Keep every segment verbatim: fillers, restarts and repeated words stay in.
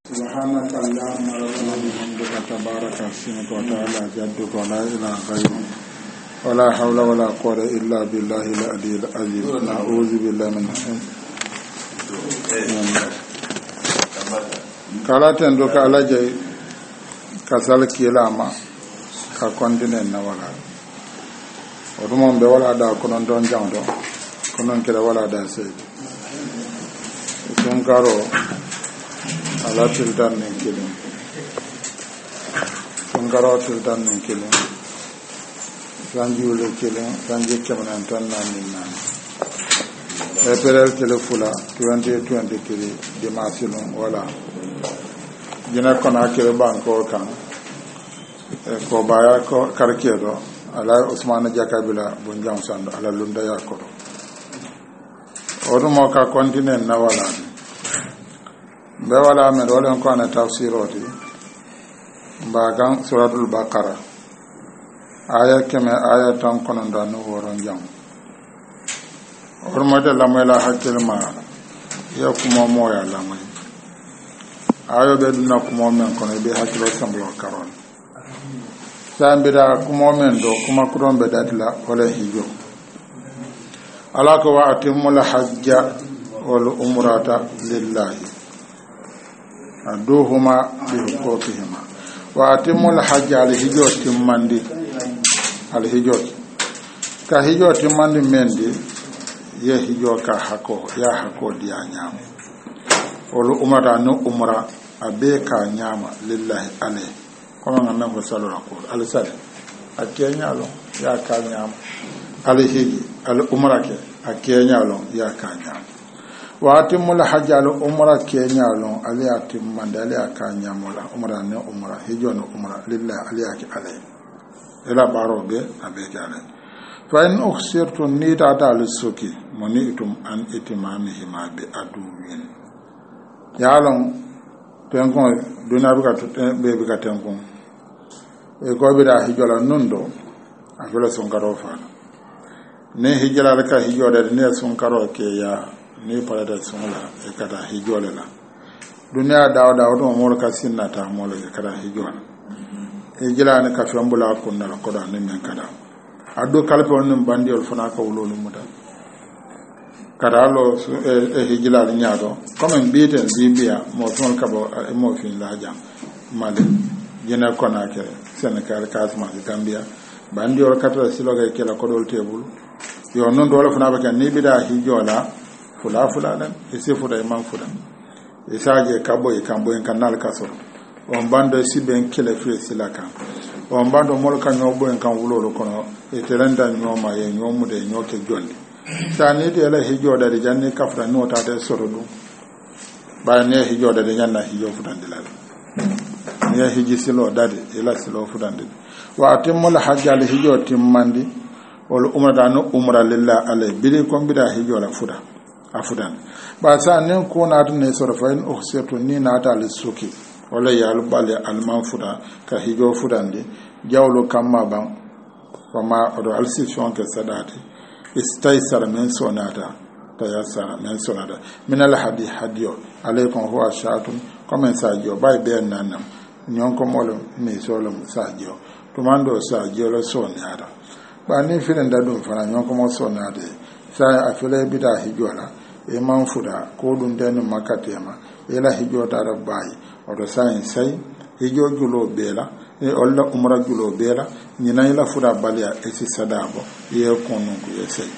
سبحانك اللهم ربنا بحمدك تبارك اسمك وتعالى جدك ولا اله غيرك ولا حول ولا قوة الا بالله العلي العظيم. نعوذ بالله من الشيطان kala ten do ka alaje kasal kilama ka kontinen na wala o dum be wala da ko non don jangdo ko non kala wala da sey sun karo ala tildan nen kilin sun karo tildan nen kilin sanji wala kilin sanji kemanan tan nan nan e perel telefula twenty twenty kili dimasino wala jina kona kire banko kan ko baya ko karkedo ala Usman Jakabila bunjang sando ala lunda yakodo odo mo ka continent na wala be wala me wala ko na tafsiroti bagan suratul baqara aya keme aya tan kono ndano woron jam ormade lamela hakilma ya kuma moya lamai ayo be duna kuma men kono be hakilo samblo karon sambira kuma men do kuma kudon be datla wala hijo alaka wa atimul hajja wal umrata lillahi aduhuma bi huquqihima wa atimul hajja al hijo timmandi al hijo ka hijo timmandi mendi ye hijo ka hako ya hako dia nyama wal umrata no umra abe ka nyama lillahi alayhi kuma ngana ko sallallahu alaihi wasallam akenya lo ya ka nyama alayhi al umra ke akenya lo ya ka nyama wa atimul hajj al umra kenya lo ali atim mandali aka nyama la umra ne umra hijo no umra lillahi alayhi alayhi ila barobe abe jale fa in ukhsirtu nita dal suki munitum an itimamihi ma bi aduwin yalon tenkon duna buka be buka tenkon e ko be da hijola nundo afela son karo fa ne hijola ka hijola ne son karo ke ya ne para da son la e kada hijola la dunya dawo dawo to mo ka sinna ta mo le kada hijola e jila ne ka fambula kunna ko da ne men kada addo kalpe on bandi ol fana ka wulolu muta kada lo e hijila ni nyaado comme biiten bibia mo ton kabo mo fin la jam male jena kona ke Senegal Casamance Gambia bandi ol kata siloga ke la kodol tebul yo non do la fana ba kan ni bida hijola fula fula dan e se fuda e man fuda e saje kabo e kambo en kanal kasoro on bando siben kele fre silaka on bando mol kan nyobo en kan wulolo kono e telenda nyoma ye nyomude nyoke jondi tani de la hijoda de janni kafra no ta de sorodu ba ne hijoda de nyanna hijo futande la ne hiji silo dade ila silo futande wa atimul hajj al hijo timmandi wal umra no umra lillahi alay bidi ko bida hijola fuda afudan ba sa ne ko na ne sorfa in ukhsatu ni na ta al suki wala ya al bali al manfuda ka hijo futande jawlo kamma ban wama odo al sifon ke sadati istaysara min sonata tayassara min sonata min al hadi hadiyo alaykum huwa shatun comme sadio bay be nanam nyon ko molo ni solum sadio to mando sadio la sonata ba ni filen da dum fana nyon ko mo sonata sa afele bida hijola e man fuda ko dum den makatema e la hijota rabbai odo sain sai hijo julo bela e olla umra julo bela nyina ila fuda balia e si sadabo ye konu ku yesay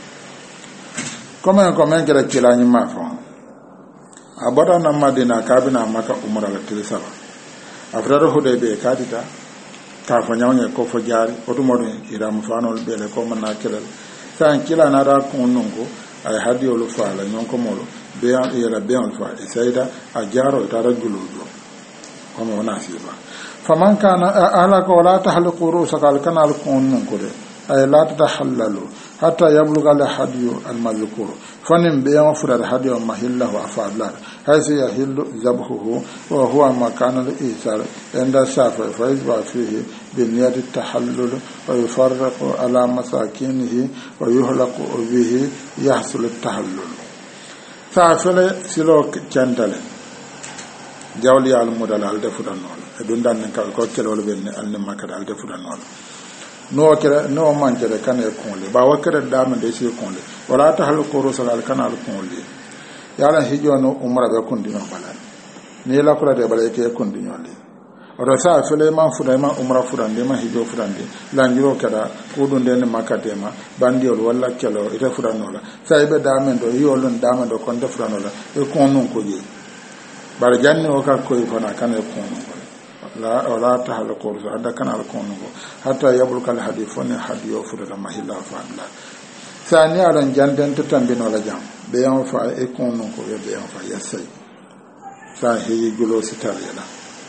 comme comme kala kila ni mafa abada na madina kabina maka umra la tirisaba afrado hudaybe kadita ka fa nyawnya ko fo jari otumodo iram fanol bele ko manna kelal san kila na ra konu ko ay hadiyo lu fala nyonko molo be an yela be on fa e sayda a jaro tara julo comme on a siba faman kana ala ko la tahliqu rusakal kanal kunun kode ay la tahallalu hatta yabluga al hadiyu al mazkur fanim be yama fura al hadiyu mahillahu afadlar haysi yahillu zabhuhu wa huwa makan al isar inda shafa fa izba fihi bi niyati tahallul wa yufarraqu ala masakinihi wa yuhlaqu bihi yahsul al tahallul fa fala silo cantale jawli al mudal al defudan non e dun dan ka ko kelol ben al ne makada al defudan non no kere no mankere kan e konle ba wakere dama de si konle wala ta hal ko rusal al kanal konle yala hijo no umra be kondino bala ni la kula de bala ke kondino le odo sa fele man fuda ma umra fudande ma hijo fudande langiro kada ko dun den makate ma bandiol walla kelo ite fudano la sa ibe dama do yolon dama do kon de fudano la e konnon ko je bar janni o ka koy fana kan e konnon la wala ta hal ko rusal ada kanal konnon ko hatta yabul kal hadithun hadiyo fuda ma hilla fadla sani aran janden to tambino la jam be yon fa e konnon ko be yon fa yasay sa heyi gulo sitarela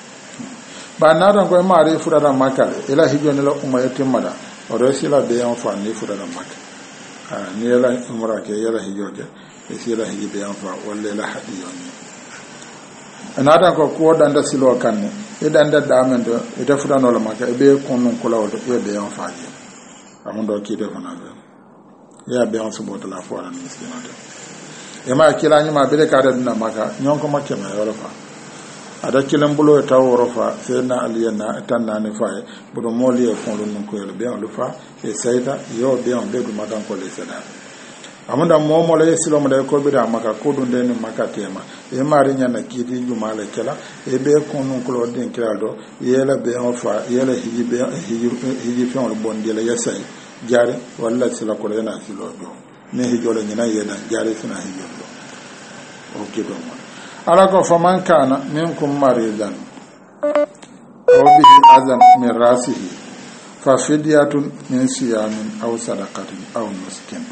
ba naran ko mari furada makale ila hijo ne la umayati mada o resila be yon fa ni furada makale ah ni la umra ke yala hijo ke e sila hijo be yon fa walla la hadiyo ni anada ko ko danda silo kanne e danda damendo e da furano la makale be konnon ko lawdo e be yon fa ji amundo ki de fana ya be yon subo la fora ni sinata e ma kila ni ma be ka da na maka nyon ko makke ma yoro fa ada kilan bulo ta woro fa sena aliyana tanna ne fa budo moli e ko lon ko yelo be on fa e sayda yo be on be du madan ko le sada amunda momo le silo mo de ko be da maka ko dun den maka tema e mari nyana kidi juma le kala e be ko non ko den kala do yela be on fa yela hiji be hiji hiji fe on bon de la yasay jare walla sila ko yana silo do ne hijo le nyina yena jare sina hijo do o kido mo ala ko faman kana minkum maridan aw bihi azan min rasihi fa fidyatun min siyamin aw sadaqatin aw nuskin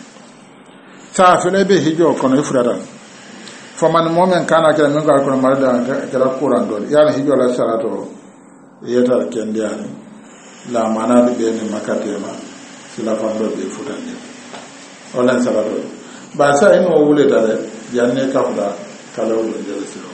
sa fele be hijo kono ifradan faman momen kana kala min ko maridan kala kuran do ya hijo la sarato yeta kendiani la manade be ni makatema sila fando be futande wala sarato ba sa ino wule tare janne kafda kalaw do jere silo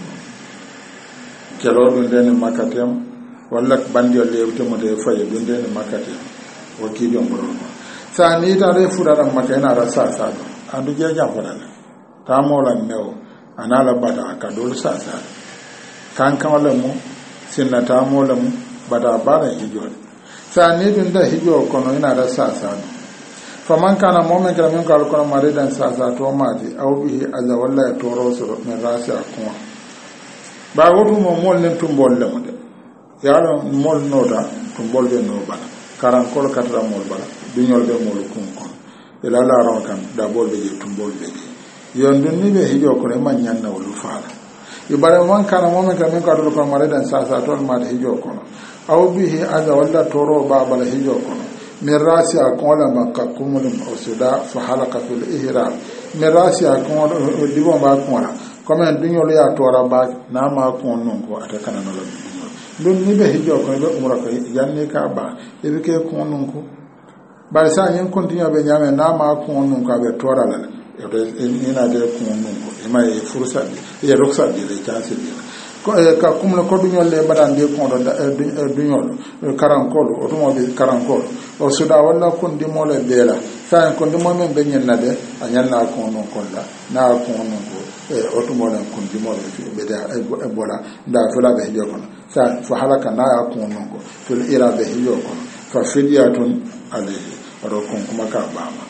kelo do den makatem walla bandi o lewte mo de faye do den makatem o ki do mboro sa ni ta re furara makena ra sa sa andu je jam fara ta mo la mew anala bada ka do sa sa kan kan wala mo sinna ta mo la mo bada bara hijo sa ni dun da hijo kono ina ra sa sa faman kana momen kala min kala kono mare dan sa sa to maji aw bihi azza wallahi to rosoro min rasi akon ba wotu mo mol nen tumbol le mo de yalo mol noda tumbol be no bala karan kol katra mol bala dunyol be mol kun kon ila la ron kan da bol be tumbol be yon dun ni be hijo ko ne man nyanna wolu faala ibare man kana momen kala min kala kono mare dan sa sa to ma hijo kono aw bihi azza wallahi to ro ba bala hijo kono من راسي أكون لما كقوم الأسوداء فحلق في الإهرام من راسي أكون ديبون باكونا كما الدنيا لي أتورا باك نام أكون نونكو أتكنا نلا دون نبه هجوا كنا بأمرك يعني كابا يبكي أكون نونكو بعد سان يمكن تنيا بنيامه نام أكون نونكو أبتورا لنا ina de أكون نونكو إما يفرصة يرخصة دي لجانسي دي ka kumna ko dunyol le badan de ko do dunyol karankol o to mo be karankol o suda wala kun di mo le bela sa ko di mo men be nyenna de anyanna ko non ko la na ko non ko e o to mo le kun di mo le be da e bola nda fula be hijo ko sa fa halaka na ko non ko fil ira be hijo ko fa fidyatun alayhi ro kun kuma ka ba ma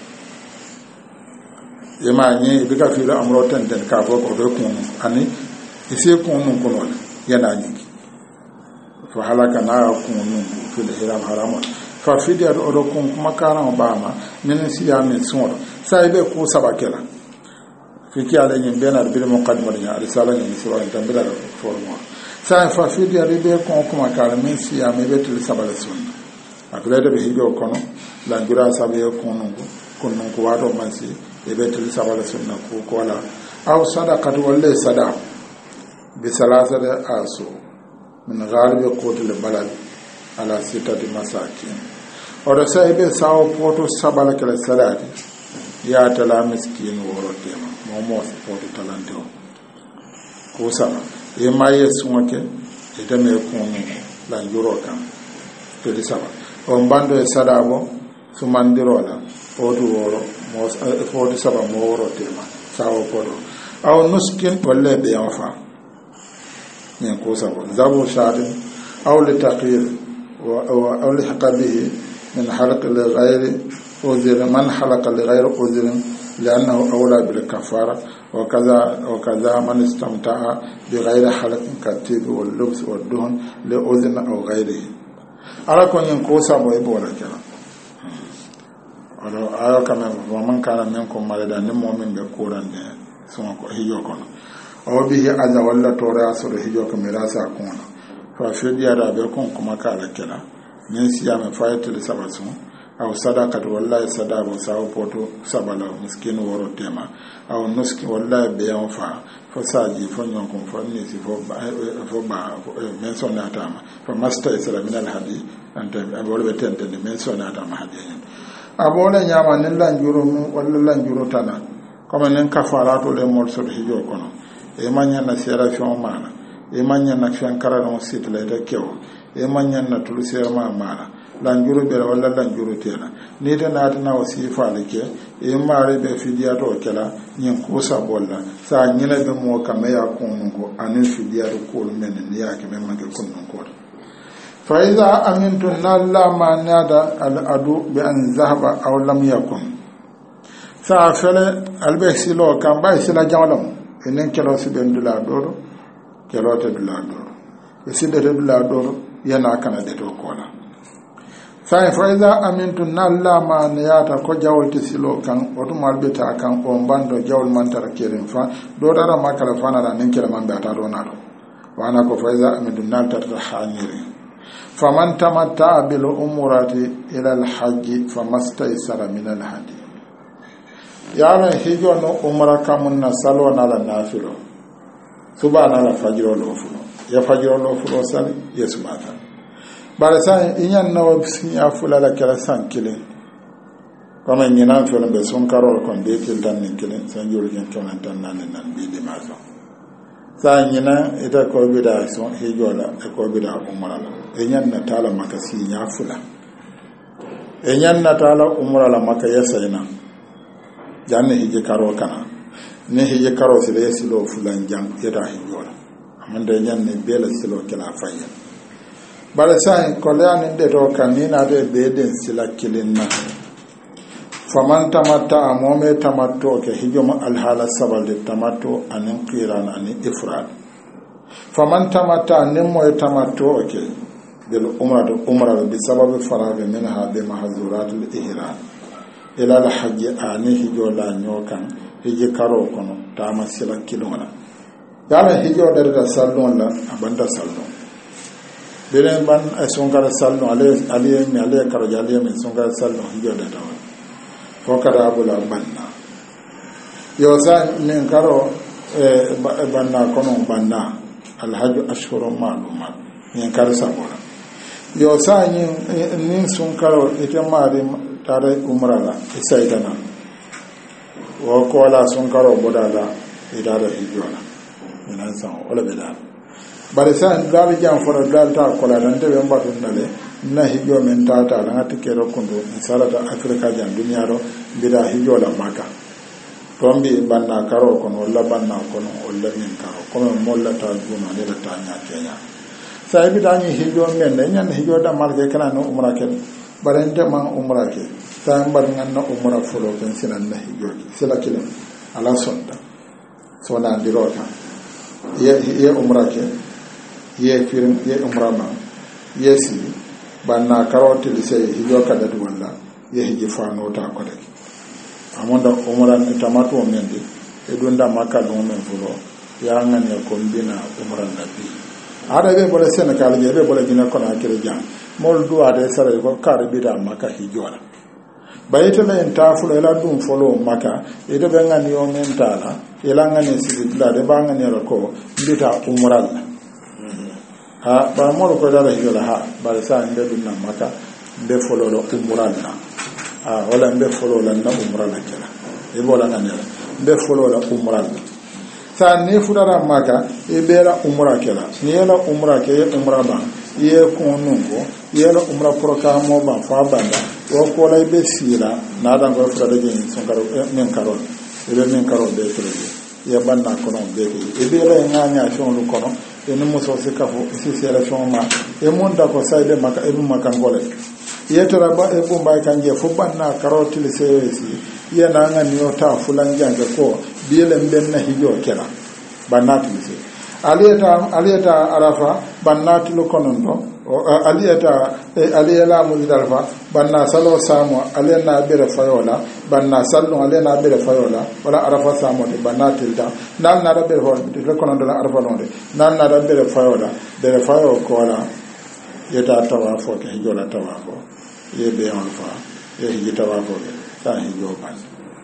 yema ni bi ka filo amro ten ten ka ko ko be kun ani ise kunun kunol yana nyingi fa halaka na kunun fil hiram haram fa fidia do kun kuma karan bama min siya min sura sai be ku sabakela fi ki ala nyin benar bil muqaddimah ya risala ni sura tambila formo sai fa fidia be kun kuma karan min siya me be til sabala sunna akulede be hijo kono la dura sabe kunun kunun ko wato mansi e be til sabala sunna ko ko la aw sadaqatu walla sadaqa بثلاثة آسو من غالب قوت البلد على ستة مساكين ورسائب ساو قوتو سبالك للسلاة يا تلا مسكين ورطيما موموس قوتو تلانتو قوسما يما يسوك يتم يكون لنجورو كام تلي سبا ومباندو يسادابو سماندرولا قوتو ورو قوتو سبا مورو تيما ساو قوتو أو نسكين ولا بيانفا من كوسا ذبو شاد أو لتقيير أو لحق به من حلق لغير أذر من حلق لغير أذر لأنه أولى بالكفارة وكذا وكذا من استمتع بغير حلق كالطيب واللبس والدهن لأذن أو غيره على كون ينكوسا ويبولا كلا ولو آيو كما ومن كان منكم مريضا نمؤمن بكورا سمكو هيوكونا أو به أذى ولا تورا سر هيوك ميراثا كونا ففديا رابكم كما قال كلا من صيام فايت لسبسون أو صدقة والله صدقة ساو بوتو سبلا مسكين ورو تيما أو نسك والله بيان فا فساجي فنيونكم فنيسي فوبا فوبا من سونا تاما فمستيسر من الحديث أنت أقول بتنتن من سونا تاما حديث أقول نياما نلان جورو ولا لان جورو تانا كما نين كفاراتو لمول سر هيجو كونو إيمانيا نسيرا فيون مانا إيمانيا نكفيان كرانو سيت ليتا كيو إيمانيا نتلوسير ما مانا lanjuru bela wala lanjuru tena ni ta na ta na wasifa lake e mare be fidiya to kala nyin ko sa bolla sa nyina be mo kame ya kunun ko anin fidiya to ko men ni ya ke men make kunun ko fa iza amintu nalla ma nada al adu bi an zahaba aw lam yakun sa fele albe silo kan bay sila jawlam enen kelo si ben dula doro kelo te dula doro e sinde te dula doro yana kana de to kola sai faiza amintu nalla ma niyata ko jawolti silo kan oto malbeta kan o bando jawol mantara keren fa do dara makala fana da nin kala man bata do nado wana ko faiza amintu nalta ta haniri faman tamatta bil umurati ila al hajj famastaysara min al hadi yana hijo no umra kamun na salo na la nafilo subhana la fajro lo fulo ya fajro lo fulo sali yesu mata bare sa inyan nawa sinya fulala kala san kile kama nyina fele be son karol kon de til tan ni kile san jolu gen ton tan nan nan bi de maso sa nyina ita ko bi da son he jola e ko bi da umra la inyan na tala maka sinya fula inyan na tala umra la maka yasaina janne hije karo kana ne hije karo sile silo fulan jang ida hijola amande nyanne bela silo kala fayya bare sai kolani de to kanina de beden sila kilinna faman tamatta amome tamatto ke hijoma alhala sabal de tamatto anin qiran anin ifrad faman tamatta nimmo tamatto ke bil umra de umra bi sabab farag minha bi mahzurat al ihram ila al hajj ani hijola nyokan hije karo kono tama sila kilona dala hijo da sallon la abanda sallon beren ban songara salno ale ale mi ale karo jale mi songara salno hijo da taw ko kara bula banna yo sa nin karo e banna kono banna al hajj ashhurun ma'lumat nin karo sabora yo sa nin nin sun karo ite mari tare umrala isaidana wo ko la sun karo bodala idara hijola minan san wala bedala bare sa gabe jam fora dalta kola nan de be mbatu nale na hijo men tata na atike ro kondo salata afrika jan dunya ro bida hijo la maka tombi banna karo kono wala banna kono wala min karo kono molla ta juma ne ta nya kenya sai bida ni hijo men ne nyan hijo da marke kana no umra ken bare nde man umra ke sai mbar ngan na umra fulo ken sinan na hijo sila kilen ala sonda sona dirota ye ye umra ke ye firin ye umrama yesi banna karoti lisay hijo kada walla ye hiji fano ta ko de amonda umran tamato mende e dunda makka do men fulo ya ngane ko mbina umran nabi ada be bole senegal be be bole dina ko na kire jam mol duwa de sare ko kare bida makka hijo la bayete men ta fulo ela dum folo makka e de be ngani o men tala ela ngane sibila de ba ngane ko mbita umran ha ba moro ko dara hijola ha ba sa nde dunna maka be folo lo umrana ah wala be folo la na umrana kala e bola na nela be folo la umrana sa ne fudara maka e bera umra kala ni la umra ke e umra ba ye ko nungo ye la umra program mo ba fa banda o ko la be sira na dan ko fudara de son karo men karo e be men karo be tele ye banna ko non be e be la nganya shon lu kono eni muso se kafo isi sera shoma e monda ko sayde maka e maka ngole yetara ba e bomba kanje fo banna karoti le seyesi yana ngani yota fulan janga ko biele mbenna hijo kela banati se aliyata aliyata arafa bannati lo konondo aliyata aliyala muzdalfa banna salo samo alena bere fayola banna sallu alena bere fayola wala arafa samo de bannati da nan na bere fayola lo konondo la arafa non de nan na bere fayola bere fayo ko la yeta tawafo ke hijola tawafo ye be on fa ye hiji tawafo ta hijo ban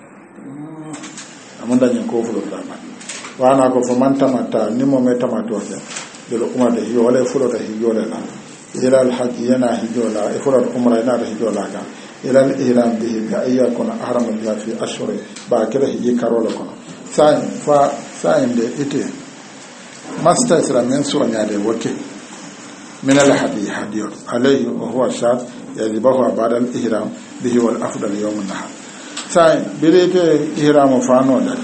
amanda nyen ko fulo da ban wana ko fo man tamata ni mo me tamato ke de lo kuma de hijo wala fulo da hijo la ila al hajj yana hijo la e fulo umra yana da hijo la ka ila al ihram bihi bi ayyakuna ahramu la fi ashhur ba kala hiji karola kono sai fa sai de ite master sira men so nyaade woke من الحدي حديث عليه وهو شاد يذبحه بعد الإحرام به والأفضل يوم النحر ساي بريت إحرام فانو ده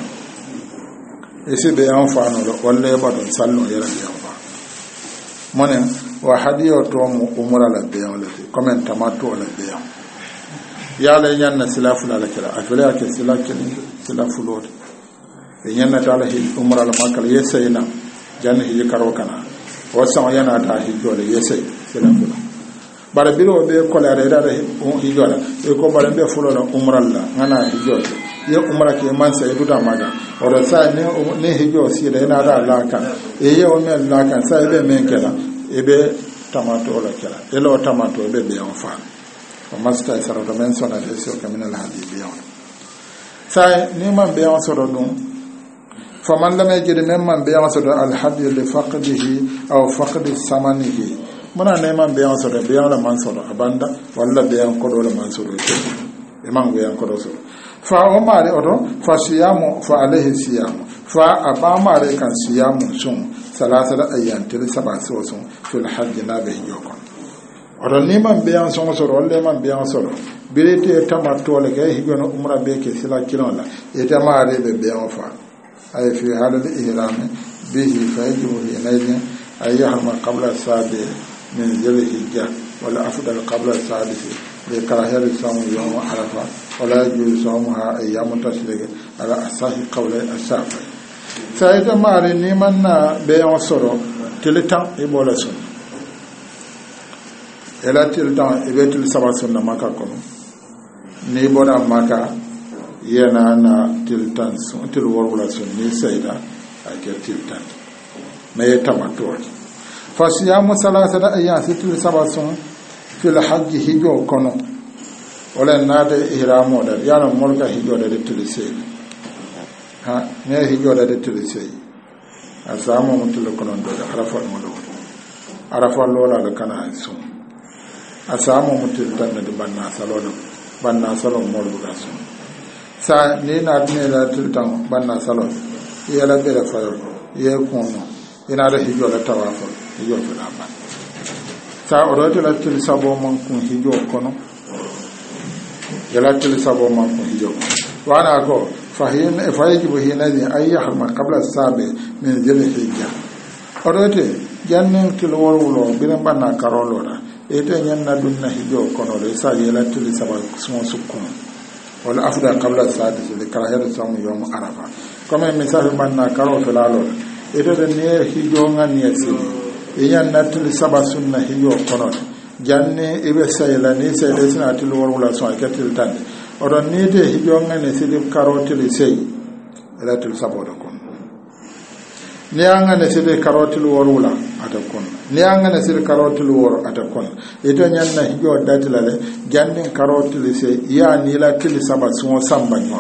isi be yan fano do walle ba don sallo yara be yan fa monen wa hadiyo to mu umra la be yan la comment tamato la be yan ya la yan na silafu la kala afila ke silafu silafu lo de yan na tala hi umra la makal yesayna janna hi karo kana wasan yana ta hijo da yesay silafu bara biro be ko la reda da hijo la e ko bara be fulo la umra la ngana hijo ye umra ke man sai duda maga ora sai ne ne hijo si da yana da laka e ye o men laka sai be men kala e be tamato la kala e lo tamato be be on fa o masta sara do men sona de so kamina la hadi on sai ni man be on soro dum fa man lam yajid men man be on soro al hadi li faqdihi aw faqdi samanihi muna ne man be on soro be on la man soro abanda walla be on ko do la man soro e man go yan ko do soro fa o mare oto fa siyamu fa alayhi siyamu fa aba mare kan siyamu sun salasala ayyan til saba so sun fil hajj na be yoko oto ni man be an son so rolle man be an so birete tamato le ke higono umra be ke sila kilon la e tamare be be an fa ay fi halal ihram bihi fa yajibu ilayhi ayyahma qabla sabi min zil hijja wala afdal qabla sadisi be karahiyar samu yawm arafa ولا يجوز صومها أيام التشريق على أصح قول الشافعي سيدا ماري نيمان بيان سورو تلتان إبولا سن إلا تلتان إبتل سبا سن مكا كنو نيبولا مكا ينانا تلتان سن تلورولا سن ني سيدا أكي تلتان ما يتمتوك فصيام ثلاثة أيام ستل سبا سن في الحج هجو كنو wala nade ihramo da yana mulka hijo da tilise ha ne hijo da tilise asamu mutul kono do arafa mo do arafa lola da kana su asamu mutul tan da banna salodo banna salo mo do da su sa ne na ne da tiltan banna salo ya la bela fayo ye kono ina da hijo da tawafu hijo da ban sa oroto la tilisa bo mon kun hijo kono yalatil sabo ma ko hijo wana ko fahin fayibu hinazi ayyahma qabla sabi min dhil hijja orote jannin til wolwulo biran banna karolo da ete nyanna dunna hijo kono le sa yalatil sabo sumo sukkum wala afda qabla sadis li karahir samu yawm arafa comme misal banna karo felalo ete de ne hijo ngani yasi yanna til sabo sunna hijo kono janne ibe sayla ni sayla sina til worwula so akatil tan odon ni de hijonga ne sidib karotil sey elatil saboda kon ni anga ne sidib karotil worwula atakon ni anga ne sidib karotil wor atakon ito nyanna hijo datilale janne karotil sey ya ni la til sabat so samba nyon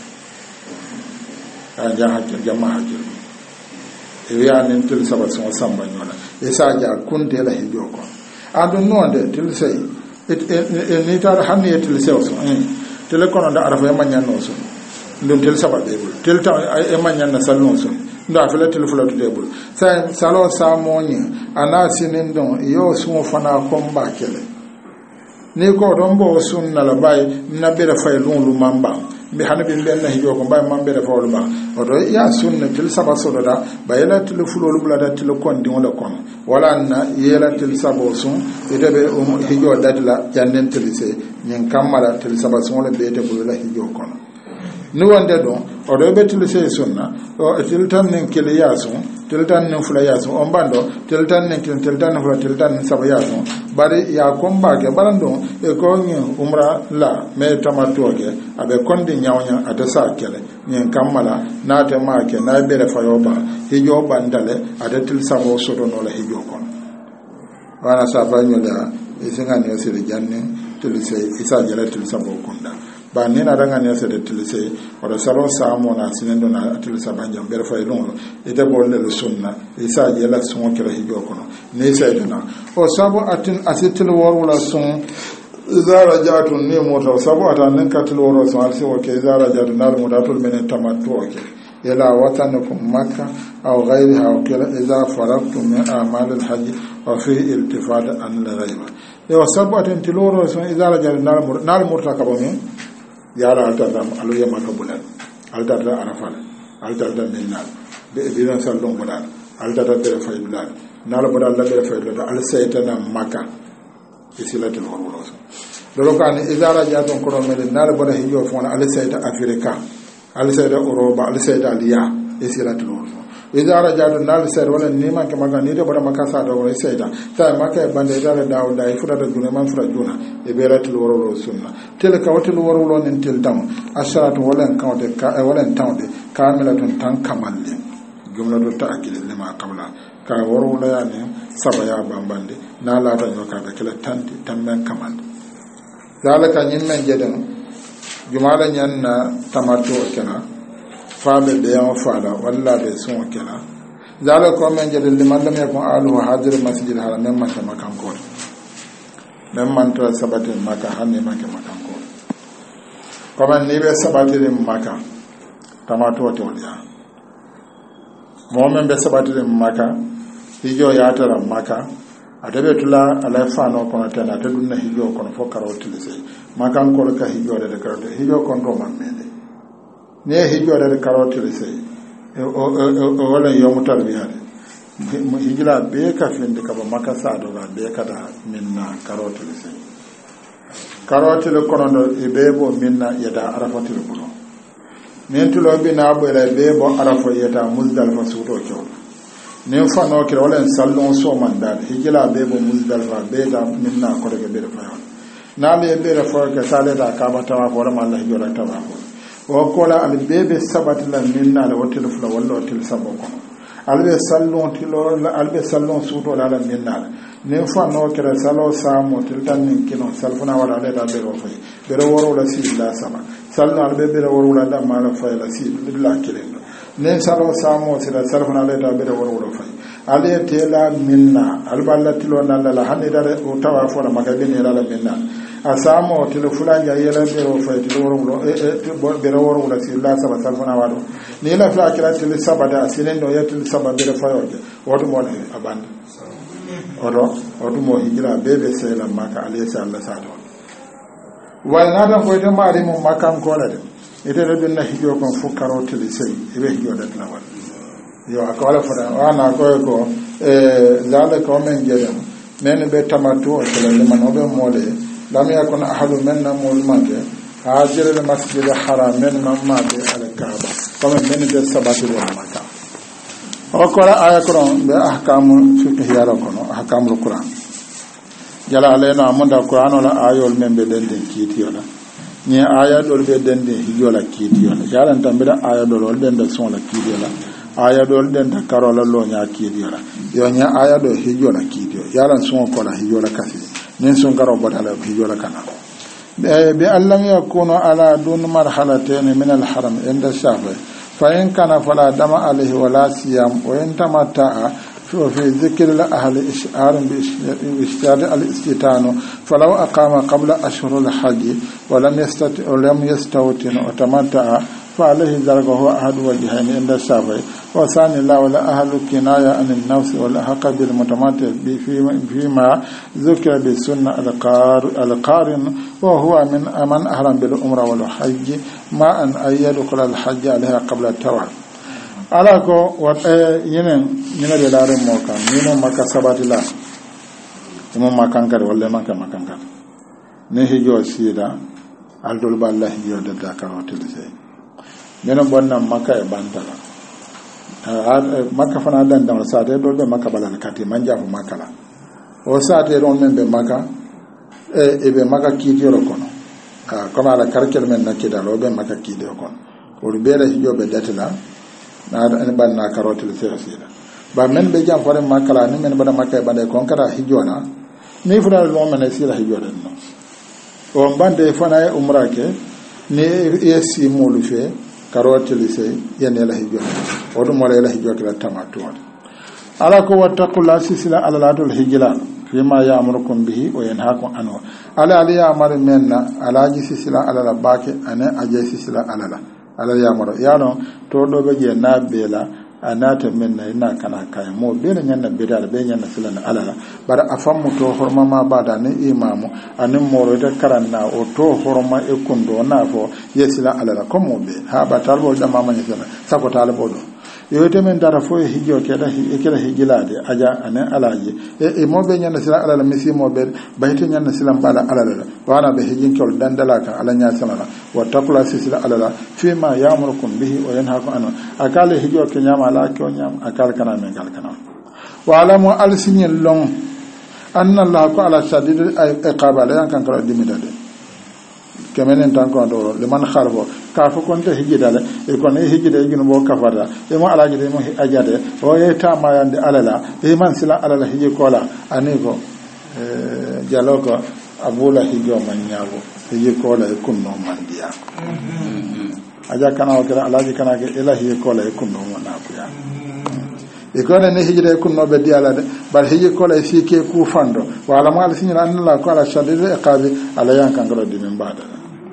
anja hakki jama hakki e ya ni til sabat so samba nyon e sa ja kunde la hijo kon adu nonde til sey et ni tar hanni til sey so tel kono da arafa e manyan no so ndum tel sabat e bul tel ta e manyan na salon so ndo afela tel fulatu de bul sa salo sa moni anasinin don yo sumo fana komba kele ni ko don bo sunna la bay na bere fay lun lu mamba bi hanabi ben hijo ko bay mambe de fawol ba oto ya sunna til saba sododa bayela til fulol bulada til kondi wala kon wala na yela til sabo sun idebe um hijo dadla jannen til se nyen kamala til saba sun wala be te bulala hijo kon ni wonde don odo be til se sunna o til tan nen kele yasun til tan nen fula yasun on bando til tan nen til tan fula til tan saba yasun bari ya komba ke barando e ko nyi umra la me tamato ke abe kondi nyawnya adasa kele nyen kamala na te ma ke na be le fayoba hijo bandale adatil sabo sodo no la hijo kon wana saba nyola isinga ne sire janne til se isa jela til sabo kunda ba ni na ranga ne sire til se wala salo samo na sinendo na til sabanja be fa ilon ite bolle le sunna isa jela sun ke la hijo kono ne sai dana o sabo atin asitil wala sun إذا رجعت النيمة سبعة نكتل ورسول الله وكذا رجعت النار مداتل من التمتع إلى وطنكم مكة أو غيرها وكذا إذا فرغتم من أعمال الحج وفي التفات عن الغيبة إذا سبعة تلور رسول إذا رجعت النار نار مرتكب من يارا التدام على يوم كبلان التدام عرفان التدام من نار بإذن سلم بلان التدام برفع بلان نار بلان لا برفع بلان السيدنا مكة isilatul hormulos dolo kan izara jadon kono mele nal bona hiyo fona al sayda afrika al sayda euroba al sayda aliya isilatul hormulos izara jadon nal sayda wala nima ke maga ni de bona makasa do wala sayda ta maka bande dala dawo dai fuda da juna man fuda juna e beratul hormulos sunna tel ka watul hormulos nin tel dam asharatu wala kawde ka wala tawde kamilatun tan kamalle jumlatu ta'kid lima qabla ka worwula yani saba ya bambande na lata nyoka be kala tanti tamben kamande zalika nyimmen jeden jumala nyanna tamato kena fabe de yama fala walla be sun kena zalika men jeden liman lam yakun alu hadir masjid haram men makka makan ko men man to sabate makka hanne makka makan ko kuma ni be sabate makka tamato to ya momen be sabate makka hijo ya tara maka adabe tula alaifa no kono tana ta dunna hijo kono fo karoti sai makan ko ka hijo da karoti hijo kon do man mede ne hijo da karoti sai o wala yo mutal bi hade hijila be ka finde ka ba maka sa do ga be ka da minna karoti sai karoti le kono do e be bo minna yada arafati le kono nen tulo bi na bo le be bo arafa yata muzdalifa suto ko nin fano kira wala sallon so man dal hijila be bo muzdalifa be da minna ko daga be da fa na le be da fa ka sale da ka ba tawa ko ma Allah yola tawa ko o ko la al bebe sabat la minna la wotel fula wala wotel sabo ko al be sallon tilo al be sallon suto la la minna nin fano kira salo sa mo til tan nin kino salfuna wala da be ro fa be ro woro la si la sama sallon al be be ro woro la da ma la fa la si la kilen nen salo samo sira sarfana le da be da woro woro fay ale tela minna alballa tilo nalla la hande da o tawa fo na magabe ne la minna asamo tilo fulanja yela be ro fay tilo woro woro e e be ro woro woro sila saba sarfana wado ni la fa kira tilo sabada sinen do yetil saba be fayoje wodo mo ne abanda odo odo mo hijira bebe sela maka ale sa Allah sa do wa nada ko de mari mo makam ko la de ite da binna hijo kon fu karoti li sey ibe hijo da lawal yo akawala fada wana ko ko e zale ko men jedem men be tamatu o tele man obe mole lam yakun ahadu minna mulmake hajir al masjid al haram men mamade al kaaba comme men be sabati wa maka o ko aya qur'an be ahkamu fiqh yaro kono ahkamul qur'an yala alena amunda qur'an wala ayol men be den den kiti wala ni aya dol be dende hijola kidiyola yaran tambira aya dol den da son la kidiyola aya dol den da karola lo nya kidiyola yo nya aya do hijola kidiyo yaran son ko la hijola kasi nin son garo badala hijola kana be allam yakunu ala dun marhalatayn min al haram inda shafi fa in kana fala dama alayhi wala siyam wa in tamatta في ذكر الأهل إشعار بإشتار الاستتان فلو أقام قبل أشهر الحج ولم يستطع ولم يستوطن وتمتع فعليه ذلك هو أحد وجهين عند الشافعي وثاني لا ولا أهل كناية عن النفس ولا حق بالمتمثل فيما ذكر بالسنة القارن وهو من من أحرم بالعمرة والحج ما أن يدخل الحج عليها قبل التوالي ala ko wat yenen ñina be laare mo kan ni mo makka sabati la mo makan kar wala makka makan kar ne hijo sida aldol ballahi hijo de dakar hotel sey nena bonna makka e bantala makka fana dan dan saate do be makka balal kati manja fu makka la o saate ron men be makka e e be makka kiti ro kono ka kama ala karkel men nakida lo be makka kiti ro kono o be la hijo be datala na an ban na karotil sirasira ba men be jam fare makala ni men bada makay bade kon kata hijona ni fura lo men sira hijona no o bande fana e umra ke ni yesi molu fe karotil se yene la hijona o do mole la hijona la tamatu ala ko wattaqula sisila ala latul hijla fima ya'murukum bihi wa yanhaakum anhu ala ali ya'mar menna ala sisila ala la bake ane aje sisila ala la ala yamaro yano to do be je na bela anata men na ina kana kai mo be na nyanna be dal be nyanna filan ala bara afammu to horma ma bada ne imamu anin moro de karanna o to horma e kundo na fo yesila ala ko mo be ha ba talbo jama ma nyana sako talbo do yote men dara fo hijo ke da e kala hijilade aja anen alaje e e mo be nyanna sila ala misi mo be bayte nyanna sila bala ala wana be hijin kol dandala ka ala nya sanala wa taqula sila ala fi ma ya'murukum bihi wa yanhaakum anhu akale hijo ke nyama ala ko nyam akal kana men kal kana wa alamu alsinil long anna allah ko ala sadid iqaba la yankan kala dimidade kemenen tan ko do le man kharbo ka fo kon te hijidale e kon e hijide gino bo kafara e mo alaji de mo ajade o e tama yande alala e man sila alala hiji kola ani ko e jaloko abula hijo man nyaabo hiji kola e kunno man dia aja kana o kala alaji kana ke ilahi kola e kunno man abuya e ko ne hijide kunno be diala de bar hiji kola e fike ku fando wala mal sinira anna ko ala shadid e qabi ala yankan galo di min bada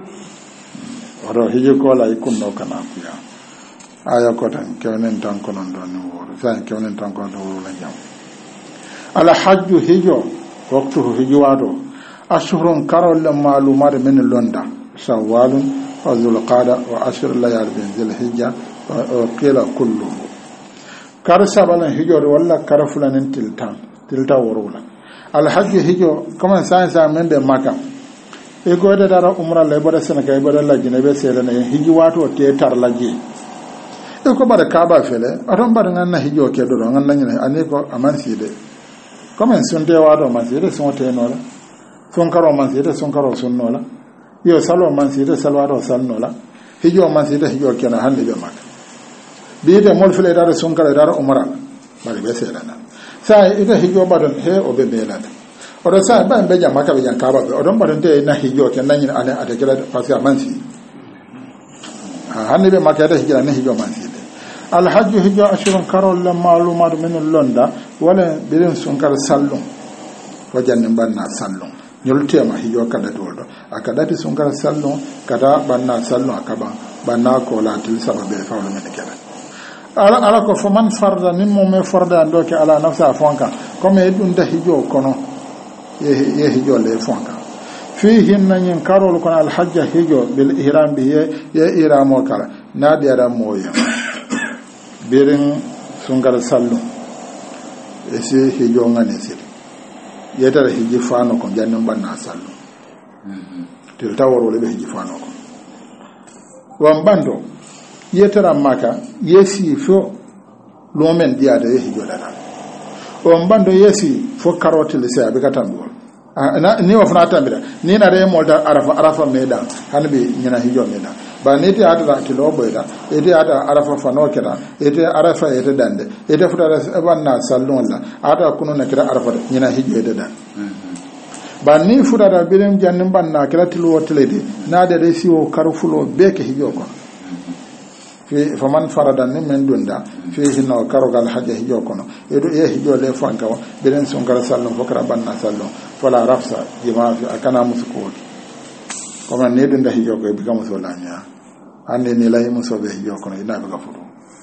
oro hiji kola ikunno kana kuya aya ko tan kewnen tan ko non don woro san kewnen tan ko don woro la jam ala hajju hijo waqtu hijo wado ashhurun karol malumat min londa shawwalun wa zulqada wa ashr layal bin zulhijja wa qila kullu kar sabalan hijo walla kar fulanin tiltan tilta woro al hajju hijo comment ça ça men be makka e ko da dara umra le boda sene kay boda lajji ne be sele ne hiji wato te tar lajji e ko bada kaaba fele aton bada nganna hijo ke do nganna nyine ani ko amanside comme sunte wato manside sonte no la son karo manside son karo sunno la yo salo manside salwado sanno la hijo manside hijo ke na hande be makka bi de mol fele dara son karo dara umra bari be sele na sa ida hijo badon he o be belada odo sa ba be jama ka be jan ka ba odo ba de na hijo ke nan yin ale ade kala pasi amansi ha hanne be makka da hijra ne hijo mansi de al hajj hijo ashurun karol la malumat min londa wala birin sun kar sallum wajannin banna sallum nyolte ma hijo kada doldo akada ti sun kar sallum kada banna sallum akaba banna ko la til sababe fawlo men kala ala ala ko fo man farda nimmo me farda ndoke ala nafsa fonka comme edun da hijo kono ye hijo le fonka fihi nan karol kon al hajj hijo bil ihram bi ye iramo kala nadi ara moya birin sungar sallu ese hijo ngane sir yetara hiji fano ko jannan banna sallu til taworo le hiji fano ko wambando yetara maka yesi fo lomen diade ye hijo dana wambando yesi fo karotil se abika tambo na ni wafuna tambira ni na re molda arafa arafa meda hanbi nyina hijo meda ba ni ti ata ti lo boyda eti ata arafa fano kera eti arafa eti dande eti futara banna sallon la ata kunu na kira arafa nyina hijo eti dan ba ni futara birim jannim banna kira tilu wotledi na de de siwo karufulo beke hijo ko fi faman faradan ni men dunda fi hinno karogal hajja hijo kono edo e hijo le fanka biren songara sallon fokra banna sallon fala rafsa jima fi akana musuko kuma ne dunda hijo ko bi kam so lanya ande ni lay muso be hijo kono ina be ka futu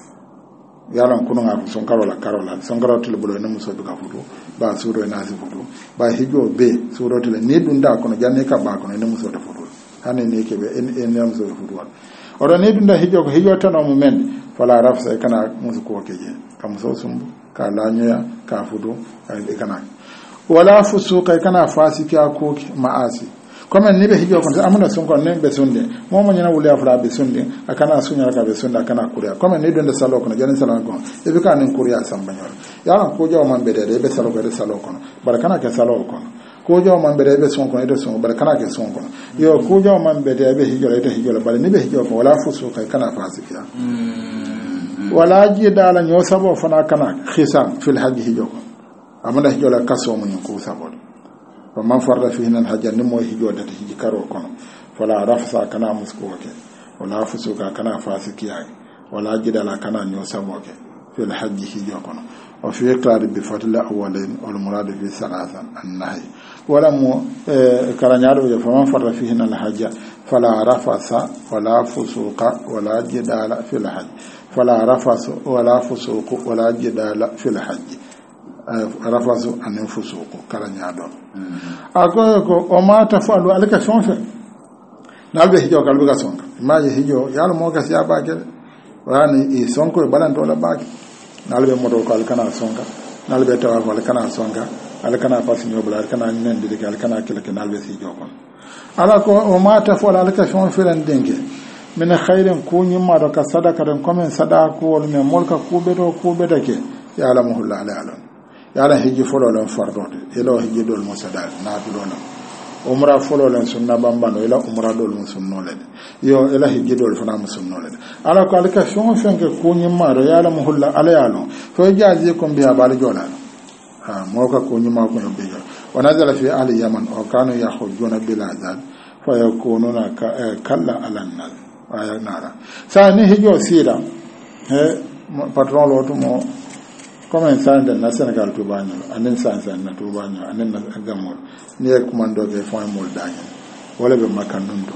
yalan kuno nga son karola karola son karola tele bulo ne muso be ka futu ba suro ina si futu ba hijo be suro tele ni dunda kono janne ka ba kono ne muso de futu ande ni ke be en en muso de futu ora ni dunda hijo ko hijo tan mo men fala rafsa kana muso ko keje kam so sumbu ka lanyoya ka futu e kana wala fusuka kana fasiki ko maasi comme ni be hijo kon amuna sun kon ne be sunde mo mo nyana wuli afra be sunde akana sunya ka be sunde akana kuriya comme ni donde salo kon jani salo kon e be kan kuriya sambanyol yala ko jaw man be de be salo ko de salo kon barakana ke salo kon ko jaw man be de be son kon e de son barakana ke son kon yo ko jaw man be de be hijo le de hijo le bale ni be hijo kon wala fusuka kana fasiki wala jidala nyo sabo fana kana khisam fil hajji hijo kon amana hijo la kaso mun ko sabo ومن فرد فينا الحج نمو هجو دات هجي كارو كونو فلا رفسا كنا مسكوكي ولا فسوكا كنا فاسكياي ولا جدال كنا نيوسموكي في الحج هجو كونو وفي إقرار بفضل الأولين والمراد في ثلاثة النهي ولم كرنيارو فمن فرد فينا الحج فلا رفس ولا فسوق ولا جدال في الحج فلا رفس ولا فسوق ولا جدال في الحج rafasu anin fusuku karanya don akoy ko o ma tafalu alaka sonfe nalbe hijo kalbe ga sonka maje hijo yalo mo ga siya ba gel wani e sonko e balan dola ba nalbe modo ko alkana sonka nalbe tawa ko alkana sonka alkana pasinyo bla alkana nen de alkana kelke nalbe hijo kon ala ko o ma tafalu alaka sonfe ran dengue min khairin kunyima do ka sadaka den komen sadaka wol me molka kube do kube dake ya alamu la ala yala hiji folo len fardote elo hiji dol musadal na dulona umra folo len sunna bambano ela umra dol musunnole yo ela hiji dol fana musunnole ala ko alka fon fenke kunyi maro yala muhulla ala yalo fo jaji ko biya bal jolal ha moka kunyi ma ko biya wanazala fi ahli yaman o kanu yahujuna bila azad fa yakununa kalla ala nas aya nara sa ni hijo sira he patron lo to mo comme ça dans le Sénégal tout bagno anen ça ça na tout bagno anen na gamol ni e commando ke fon mol daño wala be makanun do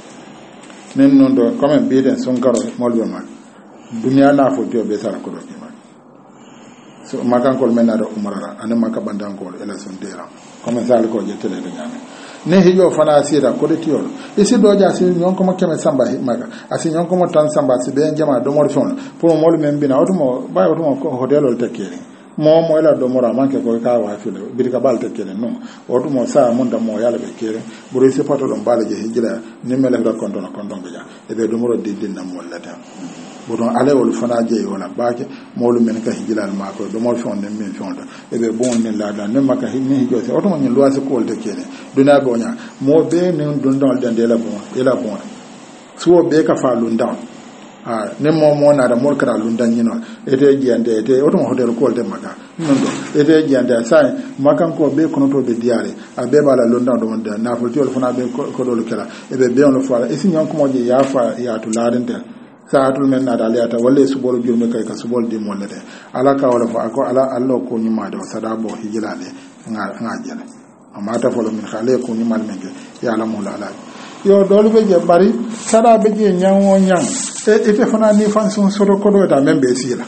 nen non do comme be den son garo mol be mak dunya na fo to be sar ko do ke mak so makan ko men na do umara anen makabandan ko ela son dera comme ça ko je tele de nyame ne hiyo fana sira ko de tiol isi do ja si nyon ko makeme samba maga asi nyon ko tan samba si be jama do mor fon pour mol men bina otumo bay otumo ko hotel ol tekere mo mo ela do mora manke ko ka wa filo bi ka bal tekere no otumo sa mun da mo yala be kere buru se pato do bala je hijila ni mele da konton konton be ja e be do moro di din na mo lata bodon ale wol fana je wala baake molu men ka hijila al mako do mol fon den men fon e be bon ne la da ne maka hinni hijo se otumo ni loi se ko de kere duna bonya mo be ne don don den de la bon e la bon so be ka fa lundan ah ne mo mo na da mol kara lundan yino ete jiande ete otumo hotel ko de maka non do ete jiande sai makan ko be kono to be diare a be bala lundan do mon na fo tiol fana be ko do kala e be be on fa e si nyon ko mo je ya fa ya to laden de saatul men na daliyata walla subol jurme kay ka subol di mollete ala ka wala fa ko ala allo ko nyima do sada bo hijilale nga nga jele amata folo min khale ko nyima men ya la mula ala yo dolu be je bari sada be je nyanwo nyang e ite fana ni fan sun soro ko do ta membe sila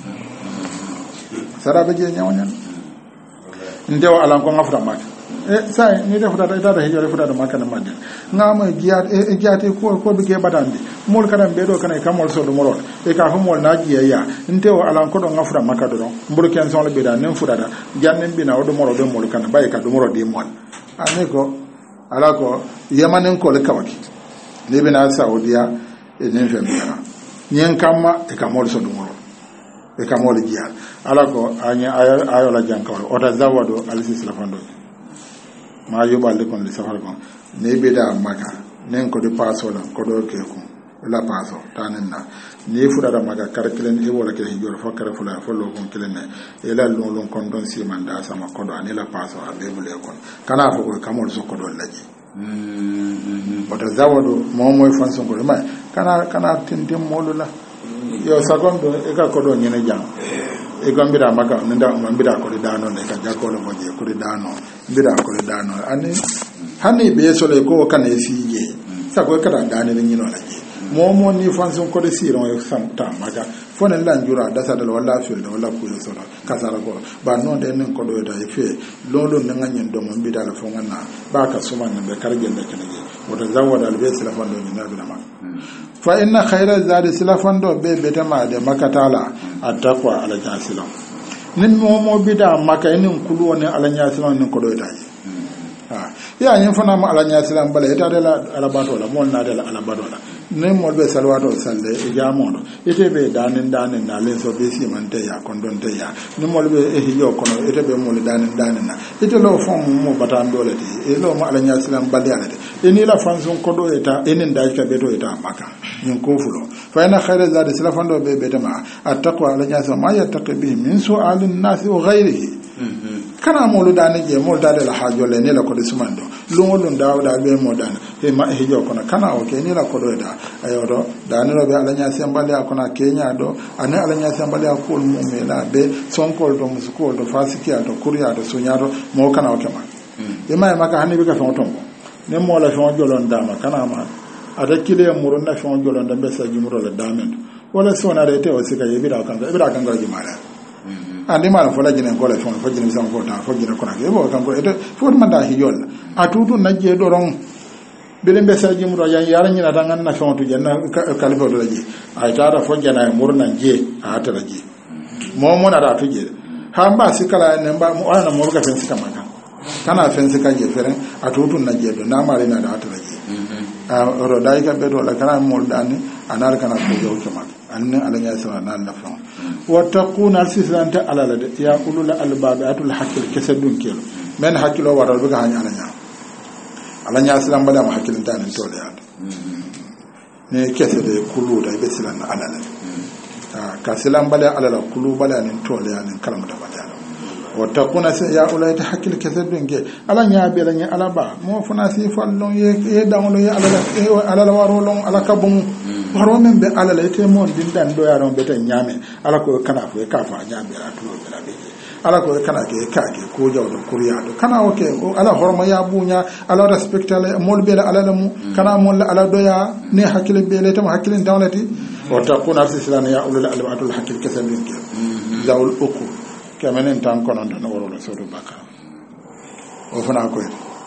sada be je nyanwo nyang ndew ala ko ngafra mak e sai ni defu data data hijore fu data makana madde ngama giat e giate ko ko be ge badande mol kadam be do kana kamol so do morol e ka fu mol na giya ya ntewo ala ko do ngafra makado do mburu ken son le be da nem fu data jannen bina o do moro do mol kana bay ka do moro de mol ane ko ala ko yamanen ko le kawaki le bina saudiya e nen fe bina nyen kama e kamol so do moro e kamol giya ala ko anya ayo la jankawlo o ta zawado alisi lafando ma yobal kon li safar kon ne be da maka nen ko de paso la ko do ke ko la paso tanen na ne fu da maka kar kilen e wala ke hijor fa kar fu la fo lo kon kilen ne e la lo lo kon don si manda sama ko do ani la paso a be mule kon kana fo ko kamol so ko do laji mm bota zawado mo moy fan son ko ma kana kana tindim molula yo sagondo e ka ko do nyene jang e gambira maka nda mbira ko dano ne ka jakolo mo je ko dano mbira ko dano ani hani be so le ko kan e sije sago ka dano ni no la je momo ni fanson ko de siron e sam ta maga fonen lan jura da sadal wala fil wala ku yo sura kasara ko ba non de nen ko do da fe lolo nan nyen do mon bidala fo ngana ba ka suman be karje da kene wata zawada al bayt silafan do ni nabi ma fa inna khayra zadi silafan do be betama de makatala attaqwa ala jasilam nin momo bida maka nin kulu woni ala jasilam nin ko do da ha ya yin fana ma ala jasilam bala ita de la ala bato la mon na de la ala bato la nin mo be salwato salle e jamono ite be danin danin na len so be si man te ya kondon te ya nin mo be e hiyo kono ite be mo danin danin na ite lo fon mo batan dole ti e lo ma ala jasilam bali ala de eni la fanson kodo eta enen daj ka beto eta maka nyin ko fulo fa ina khayra zadi silafan do be betama attaqwa ala jasa ma yattaqi bihi min su'alin nas wa ghayrihi kana mo lu dane je mo dade la hajo le ne la ko de sumando lungo lun dawda be mo dane e ma e jo kono kana o ke ni la ko do da ayo do dane ro be ala jasa mbali akona kenya do ane ala jasa mbali akol mo me la be sonkol do muskol do fasiki do kuriya do sunyado mo kana o kema e ma maka hanni be ka fon tombo ne mo la fon jolon dama kana ma ada kile muro na fon jolon da be sa jumuro la damen wala sona de te o sika yebira kan yebira kan gaji mara andi mara fola jinen ko la fon fo jinen sam ko ta fo jinen ko na ke bo kan ko e fo man da hiyol atutu na je do ron bele be sa jumuro ya yara nyina da ngan na fon tu je na kalifo do je ay tara fo jana muro na je a ta je mo mo na da tu je ha mba sikala ne mba mo ana mo ka fen sika maka kana fen sika je fere atutu na je do na mari na da ta je a ro dai ka be do la kana mo dani anar kana ko jaw to mak anne ala nya sama nan la fa wa taquna sisanta ala la ya ulul albab atul hakil kesedun kelo men hakilo waral be ga hanya ala nya ala nya salam bada ma hakilin tan to le ya ne kesede kulu da be silan ala la ka salam bada ala la kulu bada nin to le ya nin kalama da bada watakuna ya ulaita hakil kesedun ke ala nya be la nya ala ba mo funa si fallon ye e dawlo ye ala la ala la waro lon ala kabum waro men be ala la ite mon din dan do yaron be tan nyame ala ko kana fo e ka fa nyame la to be la be ala ko kana ke ka ke ko jawdo kuriya do kana o ke ala horma ya bunya ala respecta la mol be la ala lamu kana mol ala do ya ne hakil be le tam hakilin dawlati watakuna sislana ya ulul albatul hakil kesedun ke zawul uku kemenen tan konon tan woro la sodo bakara o fana ko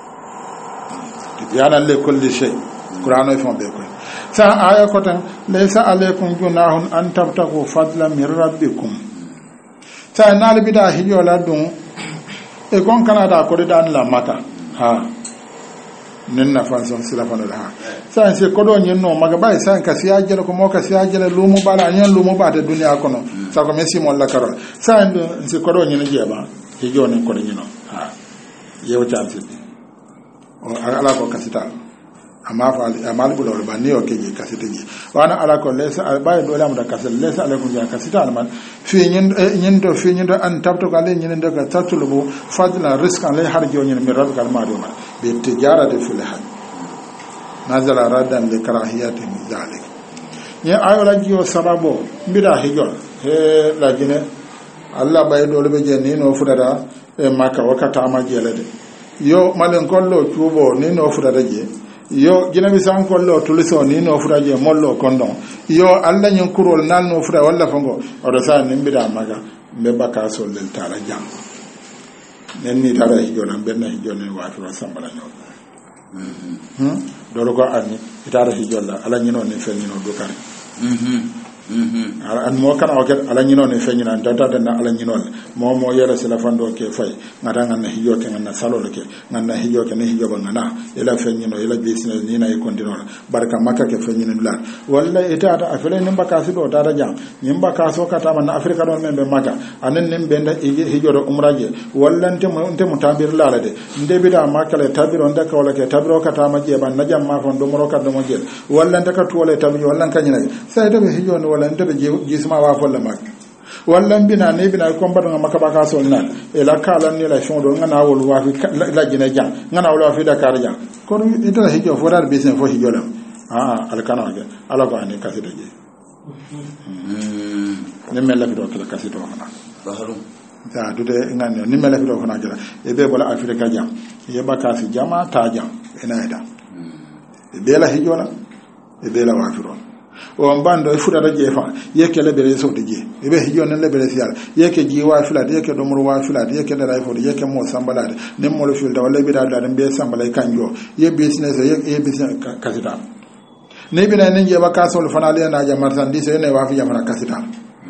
yana le kulli shay qur'ano fon be ko sa aya ko tan laysa alaykum junahun an tabtagu fadlan min rabbikum sa nal bida hijo la dun e gon kana da ko dan la mata ha nin na fanson sila fana ha sa se ko do nyen no maga bay sa ka siya jele ko mo ka siya jele lumu bala nyen lumu ba de dunya kono sa ko mesi mon la karo sa ndo se ko do nyen jeba e joni ko do nyino ha yew chance bi o ala ko kasita amma fa amal bu lo ba ni o ke ji kasita ji wana ala ko lesa bay do lam da kasel lesa ala ko ja kasita man fi nyen nyen do fi nyen do an tabto ka le nyen do ka tatulubu fadla rizqan le har jo nyen mi rabbal maduma bi tijarati fil hajj nazala radan li karahiyati min zalik ni ayola jiyo sababo mbida hijol he la jine alla bay do be je ni no fudada e maka wakata ma jelede yo malen kollo tubo ni no fudada je yo jina bi san kollo tuliso ni no fudada je mollo kondon yo alla nyen kurol nal no fudada walla fango o do sa ni mbida maga be baka sol del tara jam nen ni tara hijol am benna hijol ni wa fi sambala nyo hmm dolo ko anni itara hijolla ala nyino ne fenyino do kare mhm mhm an mo kana o ket ala nyino ne fenyina data dana ala nyino mo mo yera sila fando ke fay ngata ngan hijote ngan salo ke ngan hijote ne hijoba ngana ila fenyino ila business ni na e continue barka makka ke fenyino dula walla itata afele nimba kasi do data jam nimba kaso kata man afrika don membe makka anen nimbe nda hijodo umraje walla nte mo nte mutabir lalade ndebi da makka le tabiro ndaka wala ke tabiro kata maje ban najam ma fon do moro kaddo mo jel walla ndaka tuwale tabiro walla kanyina sai da hijono walla nte be jisma wa folla makka walla bina ne bina ko mbado ngama ka so nan e la kala ni la shondo ngana wol wa fi la jina jang ngana wol wa fi Dakar jang ko ita hijo fo dar bisen fo hijo lam ah al kana ga ala ko ani kasito je mm ne mel la do kala kasito wana baharum ta dude ngane ni mel la do wana jara e be bola Afrika jang e ba kasi jama ta jang ina ida e be la hijo la e be la wa fi ron o bando e fuda da jefa yeke le bere so de je e be hijo ne le bere sial yeke ji wa fila yeke do mur wa fila yeke da ray fo yeke mo sambalade ne mo le fil da wala bi da da be sambalay kanjo ye business ye e business kasita ne bi na ne je ba kasol fanale na ja marchandise ne wa fi jamana kasita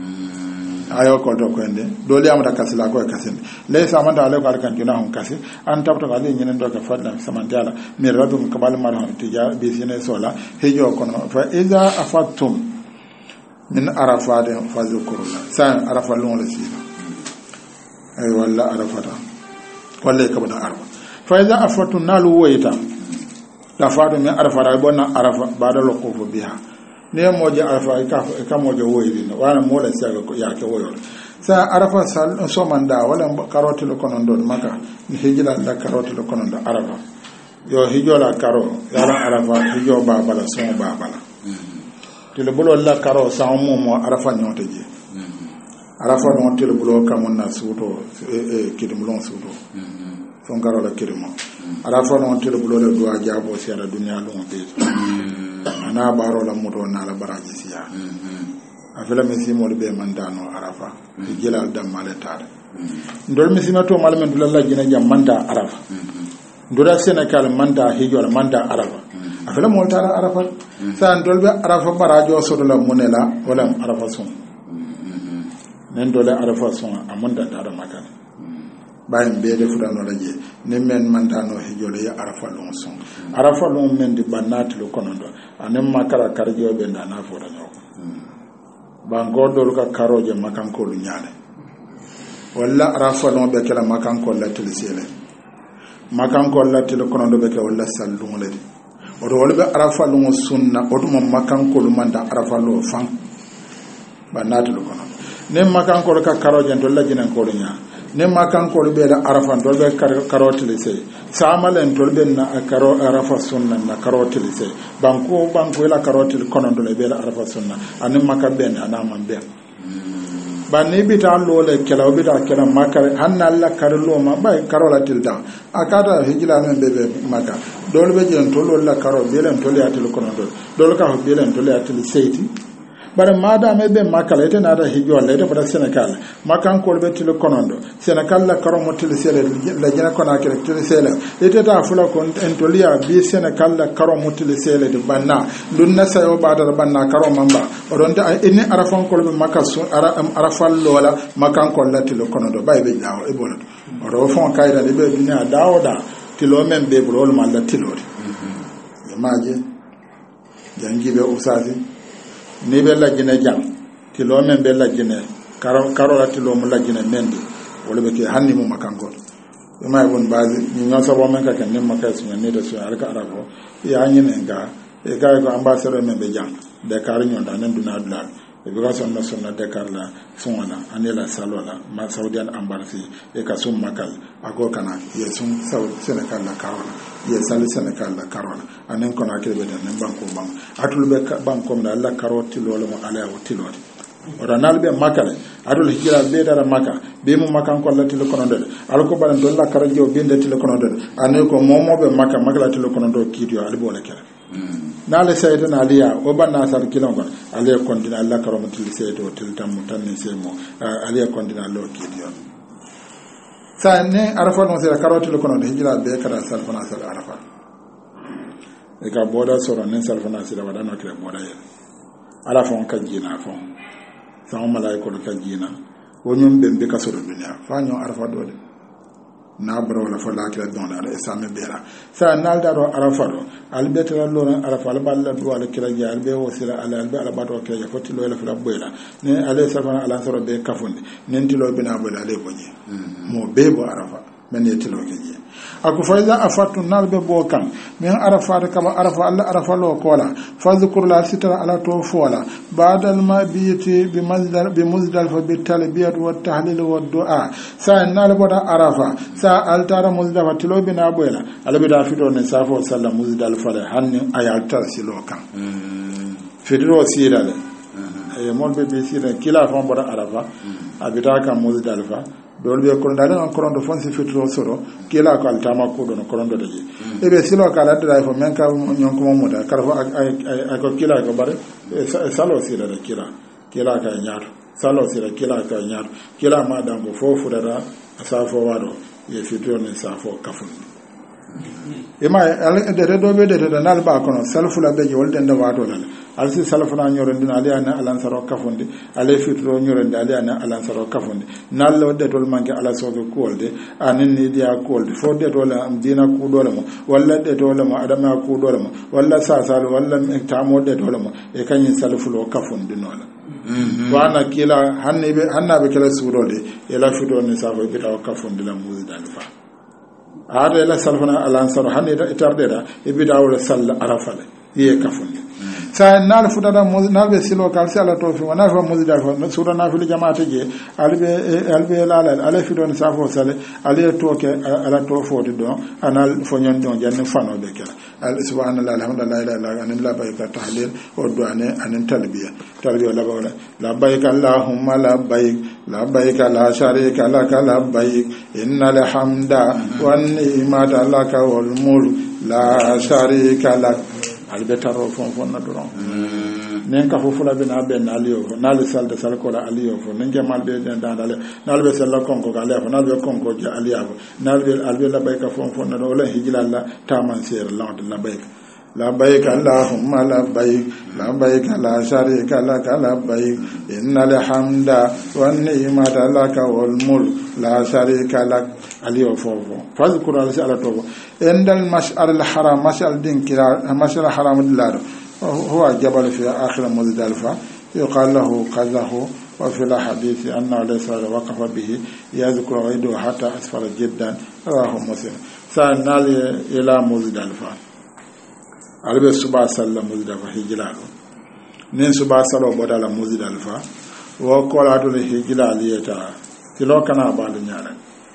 ayo ko do ko ende do li amata kasila ko kasin le samanta ale ko alkan juna hon kasi an tabta ko ale nyenen do ka fadla samantala mi radum kabal marhan tija bi sine sola hejo kono fa iza afattum min arafat fa zukurullah sa arafa lon la sina ay walla arafata walla ka bada arfa fa iza afattum nalu wayta ta fadu min arafata bona arafa bada lo ko biha ne moja arafa ka ka moja woyri no wana mola saga ko yake woyor sa arafa sal so manda wala karoti lo konon don maka ni hijila la karoti lo konon da arafa yo hijola karo yara arafa hijo ba bala so ba bala tele bulo la karo sa mo mo arafa nyote je arafa no tele bulo kamon na suto e e kidimlon suto son karo la kidimo arafa no tele bulo le do ajabo si ala dunya lo be ana baro la moto na la baraji siya afela mesi mo be mandano arafa jilal dam maletare ndol mesi ma to malmen dulalla jina jam manda arafa ndura Senegal manda hijol manda arafa afela mo tara arafa sa ndol be arafa barajo so la monela wala arafa sun nen dole arafa sun amanda dara makane bayin be de fudano laje ne men mandano hijole ya arafa lon son arafa lon men di banati lo konondo anem makara karjo be na na foda nyoko bango dol ka karoje makan ko lu nyaale walla arafa lon be kala makan ko latil sele makan ko latil konondo be ka walla sallun le o do wala be arafa lon sunna o dum makan ko lu manda arafa lo fan banati lo konondo ne makan ko ka karoje dol la jinan ko lu nyaa ne makan ko be da arafa dol be karoti le sey samalen dol be na karo arafa sunna na karoti le sey banko banko la karoti le kono dol be da arafa sunna anin makabe na na man be banni bita lo le kela bita kela makar hanna alla karlo ma bay karola tilda akada hijila men be be maka dol be jen to lo la karo be len to le atil kono dol dol ka be len to le atil seyti bare mada me be makala ete nada hijo le ete bara Senegal makan ko be tilo konondo Senegal la karo motil sele la jina kona kere tilo sele ete ta fula ko entolia bi Senegal la karo motil sele de banna dunna sayo bada banna karo mamba oronta ene arafan ko be makasu ara arafal lola makan ko la tilo konondo bay be dawo e bolo oro fon kayda de be dunya dawoda tilo men be bolo ma la tilo de maje jangi be usasi ni be lajine jang ti lo men be lajine karo karo la ti lo mu lajine mendi wala be ke hanni mu makango e may won bazi ni ngasa bo men ka ken nem makas ni de so alka arabo ya nyine nga e ga ko ambassadeur men be jang de kar nyon da nan duna dula e be ga son na son na de kar la sonana anela salola ma saudian embassy e ka sum makal ago kana ye sum saudi Senegal la karola ye sali Senegal la karola anen kona kebe de nan banko bang atul be banko na la karoti lolo mo ala o tiloti ora nalbe makale adul hijira be dara maka be mo makan ko lati le kono de alko balan don la karajo be ndati le kono de anen ko momo be maka makala ti le kono do kidio albo le kala nale sayta na aliya o banna sar kilon ko aliya kondina alla karamati li sayto til tam tan semo aliya kondina lo kidio sa ne arafa no sera karoti le kono de hijira be kada sal fana sal arafa e ka boda soro nen sal fana sira wadano kre boda ye ala fon ka jina fon sa malaiko ka jina wonyum be be ka soro dunya fa nyo arafa do de na bro la fa la kira don la sa me bera sa nal da ro arafa do albetra lo arafa al balla do ala kira ja albe wasila ala albe ala bato kira foti lo la fa boyla ne ale sa fana ala soro be kafundi nen ti lo bina boyla ale boje mo bebo arafa men yetilo keje ako fayza afatu nalbe bokan min arafa kama arafa alla arafa lo kola fazkur la sitra ala to fola badal ma biyati bi mazdal bi muzdal fa bi talbiyat wa tahlil wa du'a sa nalbo da arafa sa altara muzdal tilo bina boyla alabi da fito ne safo sallam muzdal fa hanni ayalta silokan fidro sirale e mon be be sira kila fon boda arafa abita ka muzdal fa dol be ko ndalen on korondo fonsi fitro soro kila ko altama ko don korondo de e be silo kala dra fo men ka nyon ko mo da kala fo ay ko kila ko bare salo sira da kila kila ka nyaar salo sira kila ka nyaar kila ma dango fo fu da sa fo wado ye fitro ne sa fo kafun ema de redo be de de nal ba kono salfu la be jol den da wato dal alsi salfu na nyoron din ali ana alan saro kafunde ale fitro nyoron ali ana alan saro kafunde nal lo de tol manke ala so be kolde anin ni dia kolde fo de tol am dina ku dole mo walla de tol mo adama ku dole mo walla sa sal walla tamo de tol mo e kanyin salfu lo kafunde nola wana kila hanne be hanna be kala surode e la fitro ni sa fo be taw kafunde la muzi dal fa ada la salfana alansaro hanne da itardeda e bidawol sall arafale ye kafunde sa nal futata nal be silo kal sala to fi wana fa muzida fa sura na fi jamaate je albe albe lala ala fi don safo sale ale to ke ala to fo do anal fo nyon don janne fano be kala al subhanallah alhamdulillah la ilaha illa allah bayka tahlil o duane anin talbiya talbiya la bawla la bayka allahumma la bayk la bayka la sharika lak la bayk innal hamda wan ni'mata lak wal mulk la sharika lak albetaro fon fon na doron nen ka fo fula bina ben aliyo nal salde sal ko la aliyo fo nen jamal be den dale nal be sal kon ko gale fo nal be kon ko ja aliya nal be albe la bayka fon fon na do la hijla la taman ser la la bayka la bayka allahumma la bayk la bayka la sharika lak la bayk innal hamda wan ni'mata lak wal mulk la sharika lak aliyo fofo fazkur ala sala tobo endal mash'al al haram mash'al din kira mash'al al haram dilado huwa jabal fi akhir muzdalifa yuqal lahu qazahu wa fi al hadith anna laysa waqafa bihi yadhkuru ghaydu hatta asfara jiddan rawahu muslim sanal ila muzdalifa albe suba sallam muzdalifa hijlalo nin suba salo bodala muzdalifa wa qala to hijlaliyata kilo kana balu nyaala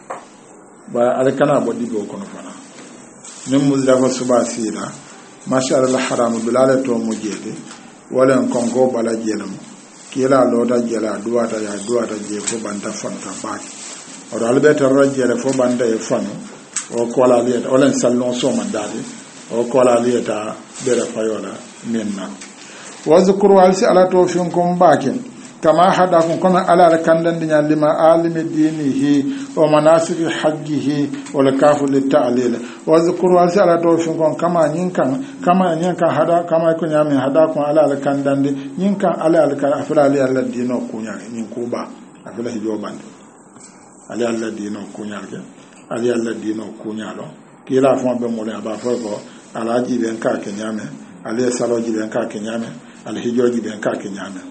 ba alkana bodi go kono fana nim muzdalifa suba sira masha Allah haram bilal to mujede wala kongo bala jelam kila loda jela duata ya duata je fo banta fanta baki o albe to rajele fo banda e fano o kola lieta wala sallon so mandade o kola lieta bere fayola minna wazkuru alsi ala to fin kum bakin kama hadakum kama ala kandan dinya lima alimi dinihi wa manasiki hajjihi wal kafu litalil wa zikru alsi ala to fin kon kama nyinkan kama nyinkan hada kama ko nyame hada ko ala kandan di nyinkan ala al ka afra ali alla dino kunya nyin kuba afla hijo bande ali alla dino kunya ke ali alla dino kunya lo kila fon be mo le aba fo ko ala ji ben ka ke nyame ali salo ji ben ka ke nyame al hijo ji ben ka ke nyame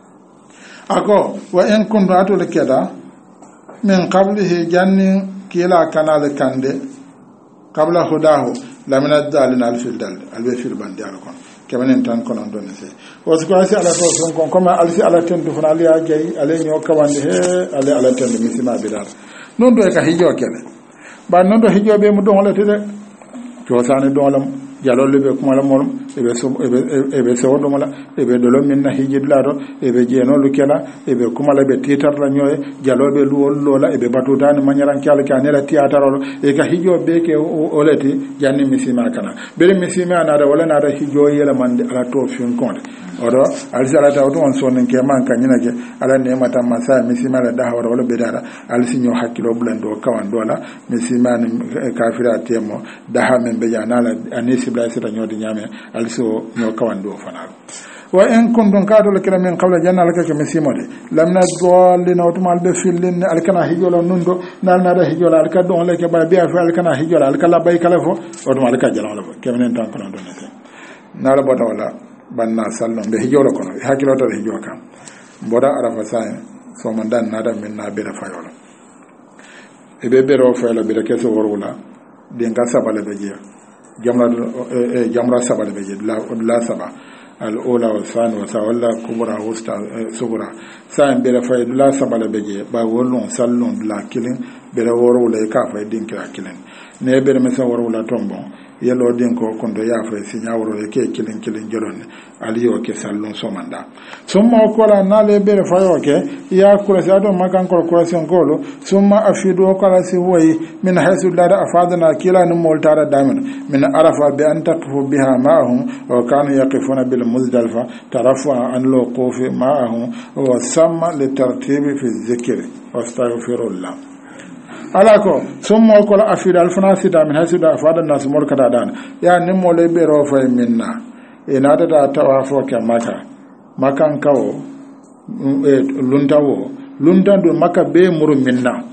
ako wa in kuntu atul keda min qablihi janni kila kanal kande qabla hudahu lamina dalina alfil dal albe fil bandi alkon kemanen tan konon don se o ko asi ala to son kon comme alsi ala ten du fana ali agay ale nyo kawande he ale ala ten mi sima bidar non do ka hijo kele ba non do hijo be mu don la tede to sane don lam jalol be kuma la mol ebe so ebe ebe so do mala ebe do lo minna hijidla do ebe jeno lu kela ebe kuma la be titar la nyoy jalobe lu lola ebe batuta ni manyaran kyal ka ne la tiatar e ka hijo be ke oleti janni misima kana bele misima na da wala na da hijo yela mande ala to fin konde odo alsala ta to on sonen ke man kan nyina ke ala ne mata masa misima la da hawra wala be dara alsi nyo hakilo blendo kawan dola misima ni kafira temo da ha men be jana la anisi bla sita nyodi nyame also no kawando fana wa in kuntum kadul kiramin qabla janna laka ke misimode lamna dolli no tumal be fillin alkana hijola nundo nalna da hijola alka don leke ba biya fa alkana hijola alkala bay kala fo o dum alka jala wala kemenen tan kono don ne nala bota wala banna sallon be hijola kono hakilo to hijola kam boda arafa sa so man dan nada min na be da fayola e be be ro fayla be da keso worwula den ka sabale be je jamra jamra sabale be je la la saba الأولى والثانية ولا كبرى وسطى صغرى سان بلا فايد لا سبلا بجي با ولون سالون بلا كيلين بلا ورو لا كافا دين كلا كيلين ne bere mesa woro la tombo yelo din ko kondo ya fa sinya woro ke kilin kilin jolon ali yo ke sallon somanda summa ko la na le bere fa yo ke ya kula sa do makan ko ko sen golo summa afidu ko la si woyi min hasu la da afadana kila no moltara damen min arafa bi an taqfu biha ma'ahum wa kanu yaqifuna bil muzdalifa tarafa an lo qufi ma'ahum wa samma li tartibi fi dhikri wastaghfirullah alako summo ko la afida alfana sita min hasida afada nas mol kata dan ya nimmo le bero fay minna e nada da tawafo ke maka makan kawo e luntawo luntando maka be muru minna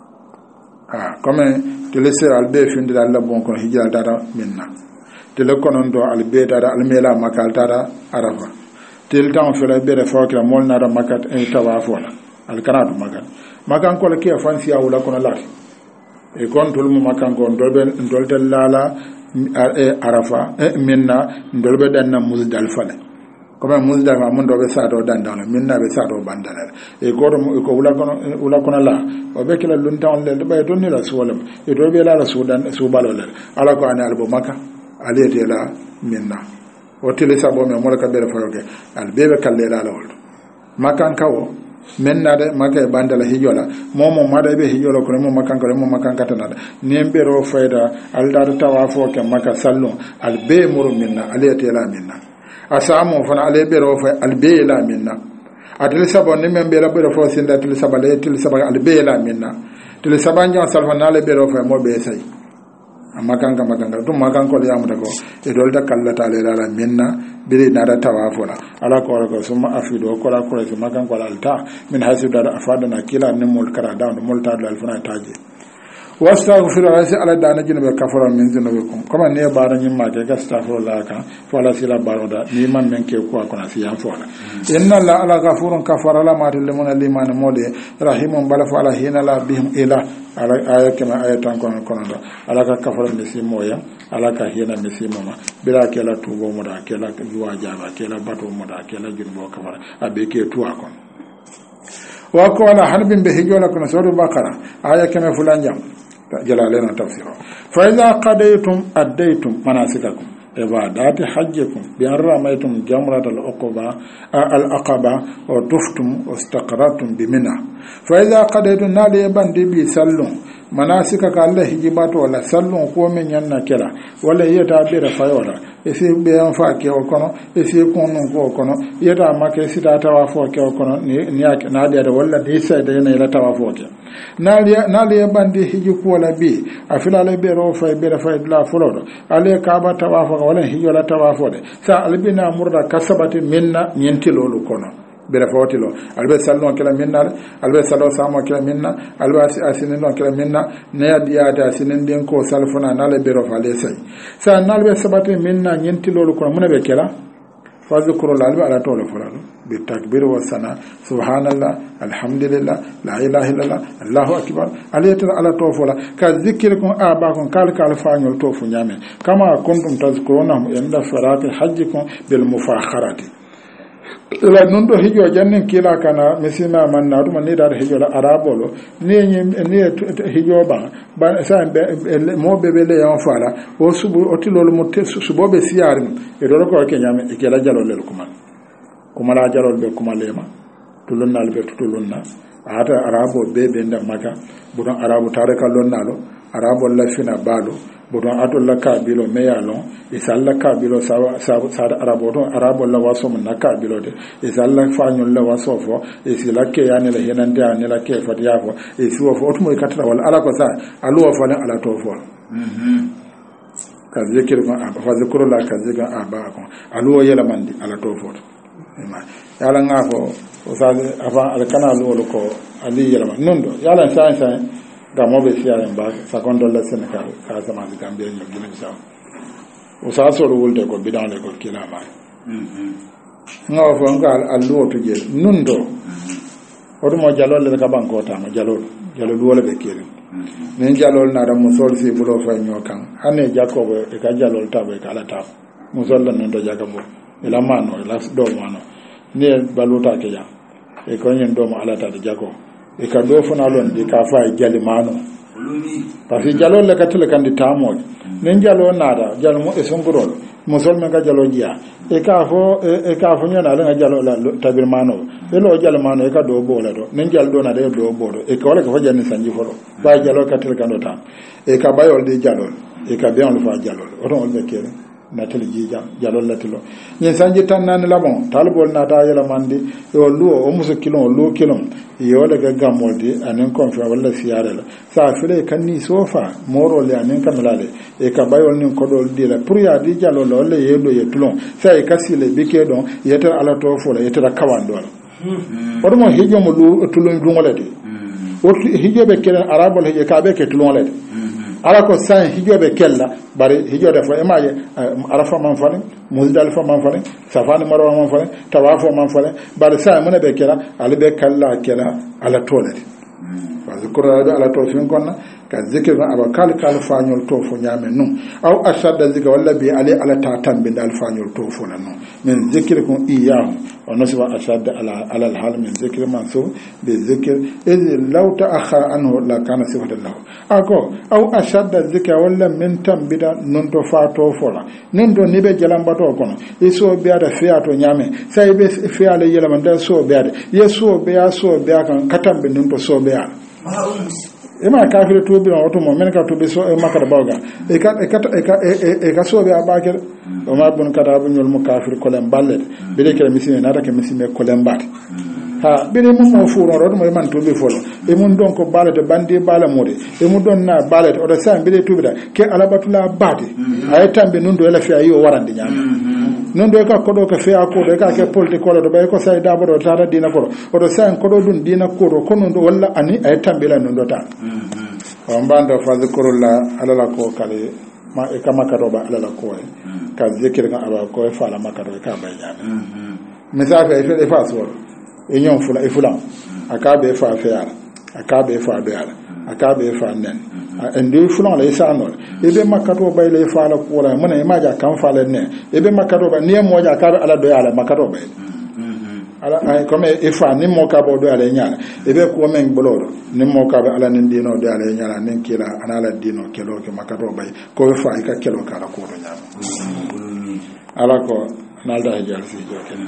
ah comme te laisser albe finde dalla bon ko hijal dara minna te le konon do albe dara almela makal dara arafa tel tan fele bere fawkira mol nada makat e tawafo la alkanatu makan makan ko la ke fansi awula kono la e kon tol mu makan ko dolbe dolde lala e arafa e minna dolbe danna muzdalifa le comme muzdalifa mun dobe sa do dandana minna be sa do bandana e ko ko wula kono wula kono la o be kala lunta on le be to ni la suwalam e do be la la sudan su balo le ala ko ani albo maka ali te la minna o tele sabo me mo ka be fayoke al bebe kalle la la wol makan kawo menna de maka bandala hijola momo mada be hijola ko mo makan ko mo makan katana nembe ro fayda alda tawafo ke maka sallu al be muru minna aliyati la minna asamo fana ale be ro fay al be la minna adil sabo ne membe la be ro fo sinda til sabale til sabale al be la minna til sabanja salfa na le be ro fay mo be say makan ka makan to makan ko ya mata ko e dolta kallata le la minna bire nada tawafola ala ko ko suma afido ko la ko se makan ko alta min hasida afadana kila nimul karada mul ta dal fana taje wastaghfiru lasi ala dana jinbe kafara min zunubikum kama ne bara nyin ma ke astaghfiru la ka fala sila baroda ni man men ke ko ko na siyan fola inna la ala ghafurun kafara la ma tilmuna liman mode rahimun bala fala hina la bihim ila ala ayat kama ayatan kon kon da ala ka kafara misimoya ala ka hina misimoma bila ke la tubo moda ke la juwa jaba ke la bato moda ke la jinbo kafara abe ke tuwa kon wa ko ala hanbin be hijola kono sura bakara aya kama fulan jam جلالنا تفسيره فإذا قضيتم أديتم مناسككم عبادات حجكم بأن رميتم جمرة العقبة العقبة وطفتم واستقررتم بمنى فإذا قضيتم نالي بندي بيسلون مناسكك الله هجبات ولا سلون قوم يننا كلا ولا يتابير فيولا isi beyan fa ke okono isi kunu ko okono yeta make sita tawafo ke okono ni ni na dia da walla ni sai da yana tawafo ke na dia na dia bandi hiji ko la bi afila le be ro fa be fa la folodo ale ka ba tawafo wala hijo la tawafo de sa albina murda kasabati minna nyenti lolu kono bere fotilo albe sallo kala minna albe sallo samo kala minna albe asinin no kala minna ne adiya da asinin den ko salfuna nale bero fale sai sa nalbe sabate minna nyenti lolu ko mun be kala fazkuru albe ala tolo fulalo bi takbir wa sana subhanallah alhamdulillah la ilaha illallah allahu akbar aliyata ala tofola ka zikirkum abakum kal kal fañol tofu nyame kama kuntum tazkuruna inda farati hajjikum bil mufakharati ila nundo hijo jannen kila kana misima man na dum ni dar hijo la arabolo ni ni hijo ba ba sa mo bebele yon fala o subu o tilolo mo subo be siar e do ko ke nyame e kala jalol le kuma kuma la jalol be kuma lema tulun nal be tulun na ata arabo be be nda maka budon arabo tare kallon nalo arabo la fina balo budon ato la kabilo meyalo isalla kabilo sa sa arabo don arabo la waso mun nakabilo de isalla fanyo la waso fo isila ke yani la henande ani la ke fatiya fo isuwa fo otumo ikatra wala ala ko sa aluwa fo ala to fo mhm ka zikir ko aba fa zikru la ka zikra aba ko aluwa yela mandi ala to fo yala ngafo o sa afa al kanalu ko ali yela nondo yala sa sa da mo be siya en ba secondo la Senegal ka sama di Gambia ñu gina sa o sa so wulde ko bidan le ko kila ma mhm no fo ngal allo to je nundo o mo jalol le ka banko ta mo jalol jalol wala be kire nen jalol na da mo sol si bulo fa ñokan ane jakobo e ka jalol ta be kala ta mo sol la non do jagamo ila mano ila do mano ni baluta ke ya e ko nyen do mo ala ta de jago e ka do fona lon di ka fa jali mano parce que jalo le ka tele kan di tamo nen jalo nada jalo mo e songorol musol men ka jalo jiya e ka fo e ka fo nyana la jalo la tabir mano e lo jalo mano e ka do bo la do nen jalo do na de do bo do e ko le ka fa janni sanji folo ba jalo ka tele kan do ta e ka bayol de jalo e ka be on fa jalo o don be kere na tele jija jalo la telo nyen sanji tan nan la bon talbol na ta yela mandi o luo o muso kilon luo kilon yo le ga gamoldi anen konfa wala siare la sa fele kan ni sofa moro le anen kamelale e ka bayol nin kodol di la pour ya di jalo lo le yedo ye tulon sa e kasile bike don yeta ala to fola yeta kawando la o mo hijo mo lu tulon dungole de o hijo be kelen arabol hijo ka be ke tulon le ala ko san hijobe kella bari hijode fo e maaje arafa man fane muzdalifa man fane safani marwa man fane tawafo man fane bari sa mun be kella ala be kalla kella ala tolati wa zikra ala to fin konna ka zikr aba kal kal fañol to fo nyame non aw ashadda zikra walla bi ali ala ta tambe dal fañol to fo non min zikr kun iyahu wa nasba ashadda ala ala al hal min zikr mansub bi zikr iz law ta'akhkhara anhu la kana sifatan lahu ako aw ashadda zikra walla min tambida non to fa to fo la non do nibe jalambato kono iso biada fiato nyame sai be fiale yela man dal so biada yeso be aso be kan katambe non to so be ala ema kafir to bi on to mo men ka to be so e makata bawga e ka e ka e ka so be abakel o ma bon kata bu ñol mu kafir ko len ballet be de kala misine nata ke misine ko len bat ha be de mo mo furo ro mo man to be folo e mun don ko balete bandi bala mode e mun don na balete o da sa be de to bi da ke alabatula bade ay tambe nun do ela fi ayo warande nyama non do ka kodo ka fe akodo ka ke politique ko do bay ko say daboro tara dina ko o do say ko do dun dina ko ko non do walla ani ay tambila non do ta o mbanda fa zikrullah ala la ko kale ma e kama ka do ba ala la ko ka zikir ga aba ko fa la maka do ka bay nyame misaka e fe fa so e nyon fula e fula aka be fa fe ala aka be fa be ala aka be fa nen ende fulon la isa no ebe makato bay le fa la ko la mona ma ja kan fa la ne ebe makato ba ne mo ja ka ala do ala makato bay ala ay comme e fa ni mo ka bo do ala nyaala ebe ko men bolodo ni mo ka be ala nin dino do ala nyaala nin kila ana ala dino kelo ke makato bay ko fa ka kelo ka la ko do nyaama ala ko nalda hajal si jo ken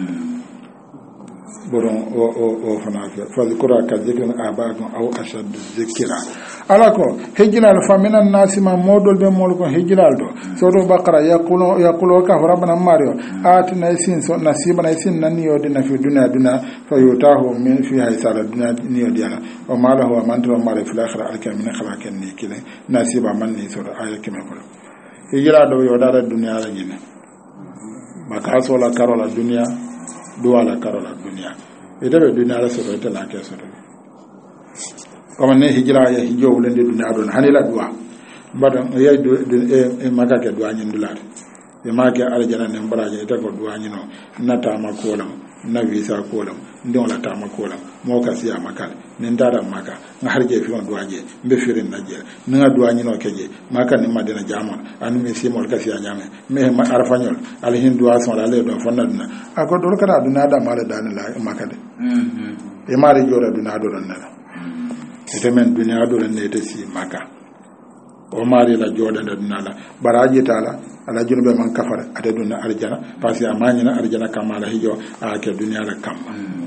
boron o o o fana fa zikra ka zikra abakum aw ashad zikra ala ko hijlal fa minan nasima modol be mol ko hijlal do so do baqara yaqulu yaqulu ka rabbana mario atina sin so nasiba na sin nan yo dina fi dunya dunya fa yutahu min fi haysala dunya niyo diana o mala huwa man tara mala fi akhira alka min khalaqan ni kile nasiba man ni so do ayake me ko hijlal do yo dara dunya la gina maka so la karola dunya duwa la karola dunia ita be dunia la so ita la ke so comme ne hijra ya hijo wulende dunia don hanila duwa badan ya do e maka ke duwa nyin dulat e maka aljana ne baraje ita ko duwa nyino nata makolam na visa kolam ndon la ta makolam mo ka siya makal ne ndara maka nga harje fi on duwaje mbe firin naje nga duwa nyino keje maka ne madina jamon anu mi simol ka siya nyame me ma arfanyol al hindu ason la le don fonnadna ako do kana duna da mala dan la maka de mhm e mari jora duna do don nala ite men duna do ne te si maka o mari la joda da duna la baraji tala ala junube man kafara ade duna arjana parce amani na arjana kamala hijo a ke dunya la kam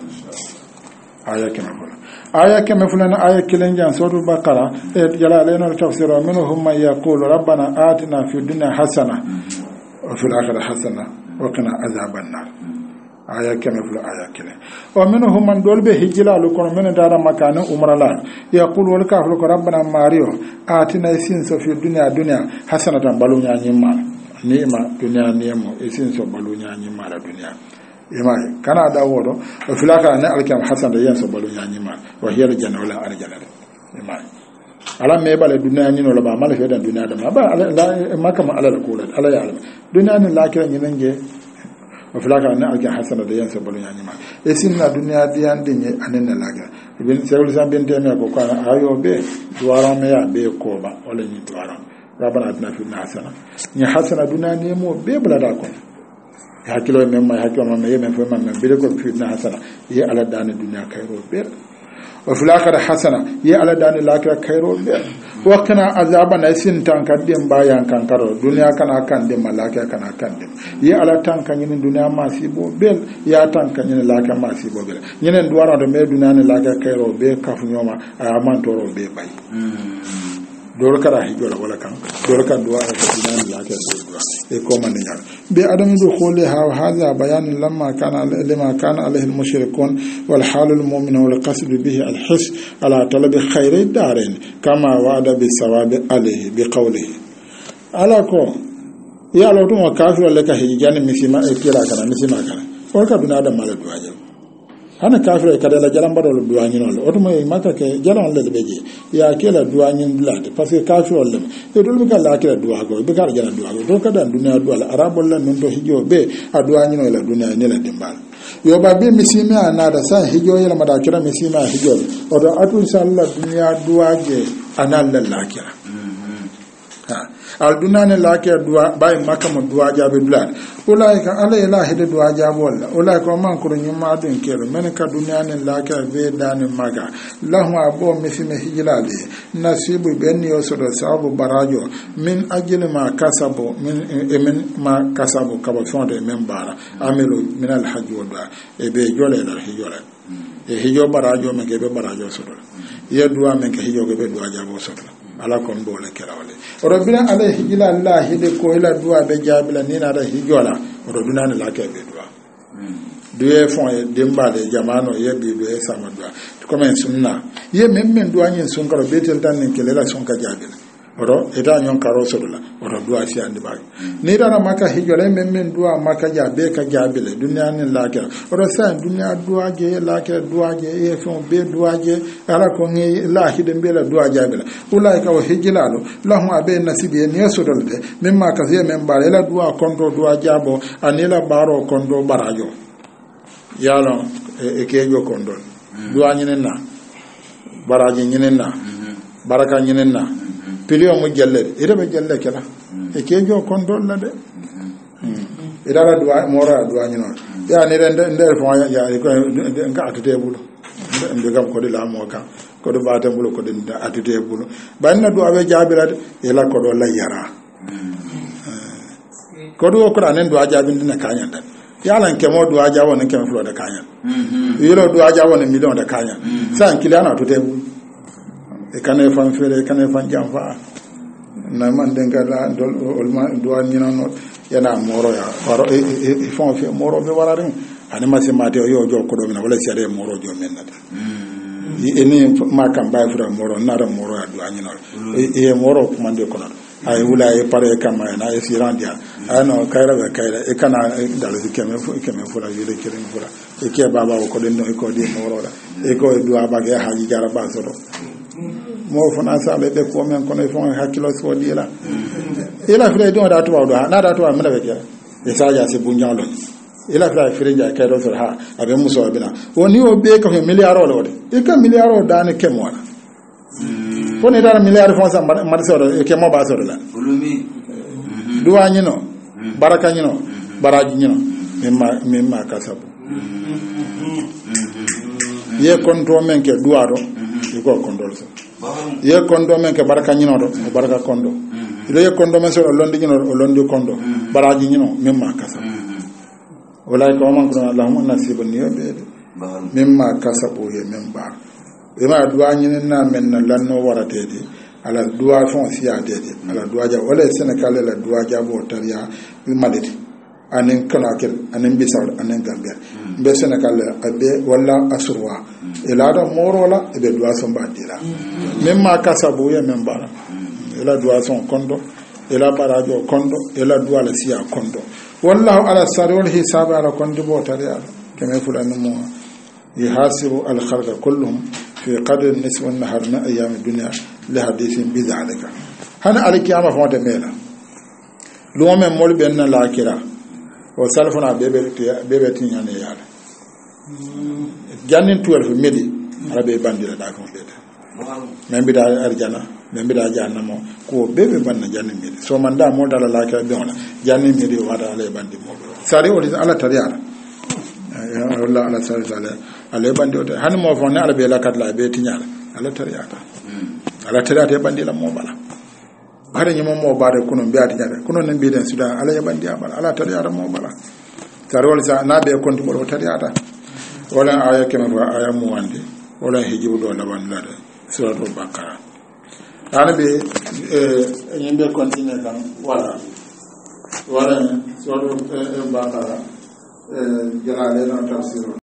aya kema fula aya kema fula na aya kilen jan sura baqara e jala lena tafsira minhum man yaqulu rabbana atina fid dunya hasana wa fil akhirati hasana wa qina azaban nar aya kema fula aya kilen wa minhum man dolbe hijlalu kono men dara makana umrala yaqulu wal kafru rabbana mario atina sin so fid dunya dunya hasanatan balunya nyimma ni'ma dunya ni'mo isin so balunya nyimma la dunya imai kana da wodo o filaka ne alkam hasan da yanso balu nyanyi ma wa hiya aljanna wala arjana imai ala me bale dunya nyino la ba mala fe dan dunya da ba ala makama ala kulat ala ya alam dunya ne la kira nyinen je o filaka ne alkam hasan da yanso balu nyanyi ma e sinna dunya diyan dinye anen la ga ibn sewul sam bin teme ko kana ayo be duwara me ya be ko ba wala ni duwara rabbana atina fid hasana ni hasana dunya ne mo be bala da ko hakilo men ma hakilo ma yemen fo man bile ko fi na hasana ye ala dana dunya kayro be wa fil akhirah hasana ye ala dana lakira kayro be wa kana azaba na sin tan kadde bayan kan karo dunya kana kan de malaka kana kan de ye ala tan kan yin dunya ma si bo bel ya tan kan yin laka ma si bo bel yin duwara do me dunya ne laka kayro be kafu nyoma a man toro be bay dole kara hijola wala kan dole kan duwa ka dinan la ka duwa e ko man nyar be adam do khole ha hada bayan lamma kana lima kana alayhi al-mushrikun wal halul mu'min wal qasd bihi al-his ala talab khayri darin kama wa'ada bi sawabi alayhi bi qawlihi ala ko ya lo to kafir le ka hijani misima e kira kana misima kana o ka duna da mala duwa hana kafir kada la jalan badol duwanyi no o to may maka ke jalan le beje ya ke la duwanyi blade parce que kafir le e dol mi kala ke la duwa go be kala jalan duwa go to kada dunya duwa la arabol la non to hijo be a duwanyi no la dunya ne la dimbal yo ba be misime ana da sa hijo yela mada kira misime hijo o do atu inshallah dunya duwa ge anal la lakira ha al dunane lakira duwa bay makama duwa jabe dulan ulaika ala ilahi de duwa jabo walla ulaika man ko nyima dun kero men ka dunane lakira be dan maga lahu abo misime hijlale nasibu ben yo sodo sabu barajo min ajli ma kasabu min min ma kasabu kaba fonde men bara amelu min al hajj wa du'a e be jole dal hijole e hijo barajo men ke be barajo sodo ye duwa men ke hijo ke be duwa jabo sodo ala kon dole kerawale rabbina alayhi jila allah de ko ila duwa be jabila ni na da hijola rabbina ne la ke be duwa duwe fon e dembale jamano ye be be sama duwa comme sunna ye même men duwa nyen sun karo betel tan ne kelela sun ka jabila oro eta nyon karo sodola oro duwa si andi bag ni dara maka hijola men men duwa maka jabe ka jabile dunya ne la ke oro sa dunya duwa je la ke duwa je e fon be duwa je ala ko ngi la hide mbela duwa jabile ulai ka hijilalo lahum abe nasibi ne sodol de memma ka se men bare la duwa konto duwa jabo anila baro konto barajo yalo e kejo kondo duwa nyinen na baraji nyinen na baraka nyinen na pilio mo jelle ida be jelle kala e kejo kondo la de ida la duwa mora duwa nyino ya ni rende nder fon ya ko nga atete bulo ndo gam ko de la mo ka ko do bata bulo ko de atete bulo banna duwa be jabira e la ko do la yara ko do ko ranen duwa jabin dina kanyan dan yalan kemo duwa jawo ne kemo flo da kanyan yiro duwa jawo ne million da kanyan san kilana to te bulo e kane fan fere kane fan jamfa na man denga la dol olma duwa nyina no yana moro ya waro e fon fe moro be wararin ani ma se mate yo jo ko do na wala sere moro jo men nata eni ma kan bay fura moro na da moro ya duwa nyina e moro kuma de ko na ay wula e pare kama na e sirandia ano kaira be kaira e kana dalo keme fu keme fura yele kire fura e ke baba ko den no ko de moro la e ko duwa ba ge haji jara ba soro mo fana sale de ko men kono fon hakilo so dila ila fere don da to do na da to ma da be e saja se bunjalo ila fere fere ja ka do so ha abe muso abina woni o be ko milliard o de e ka milliard o da ne kemo wala woni da milliard fon sa ma so do e kemo ba so la ulumi duwa nyino baraka nyino baraji nyino mimma mimma kasabu ye konto men ke duwa do ko kondo so ye kondo men ke baraka nyino do baraka kondo ile ye kondo men so londi nyino londi kondo baraji nyino mimma kasabu wala ko man ko Allahumma nasibun yobe mimma kasabu ye memba e ma duwa nyino na men na lanno warate de ala duwa fon siya de ala duwa ja wala Senegal la duwa ja bo tariya maleti anen kanakel anen bisar anen gambia be Senegal abe wala asurwa ila da morola e be duwa son badira memma kasabu ye memba ila duwa son kondo ila barajo kondo ila duwa la siya kondo wallahu ala sarwal hisab ala kondo bo tariya keme fulani mo yahasibu al khalqa kulluhum fi qadr nisfu an-nahar min ayyam ad-dunya li hadithin bi dhalika hana al-qiyamah fonte mela lo men mol ben na lakira o salfona bebe bebe tinyane yala jannin twelve midi arabe bandira da ko beta men bida arjana men bida jannamo ko bebe banna jannin midi so man da mo dala lakira be ona jannin midi wada ale bandi mo sari woni ala tariyara walla ala sari sale ala bandi o han mo fon ala be la kat la be tinyala ala tariyata ala tariyata bandi la mo bala bare nyimo mo bare kuno be atinyala kuno nan be den sudan ala bandi abala ala tariyata mo bala sari wala sa na be konti mo tariyata wala aya kema fa aya mo wande wala hijibu do la wanda de suratul baqara ana be e nyimbe continue kan wala wala suratul baqara e jala le na tafsir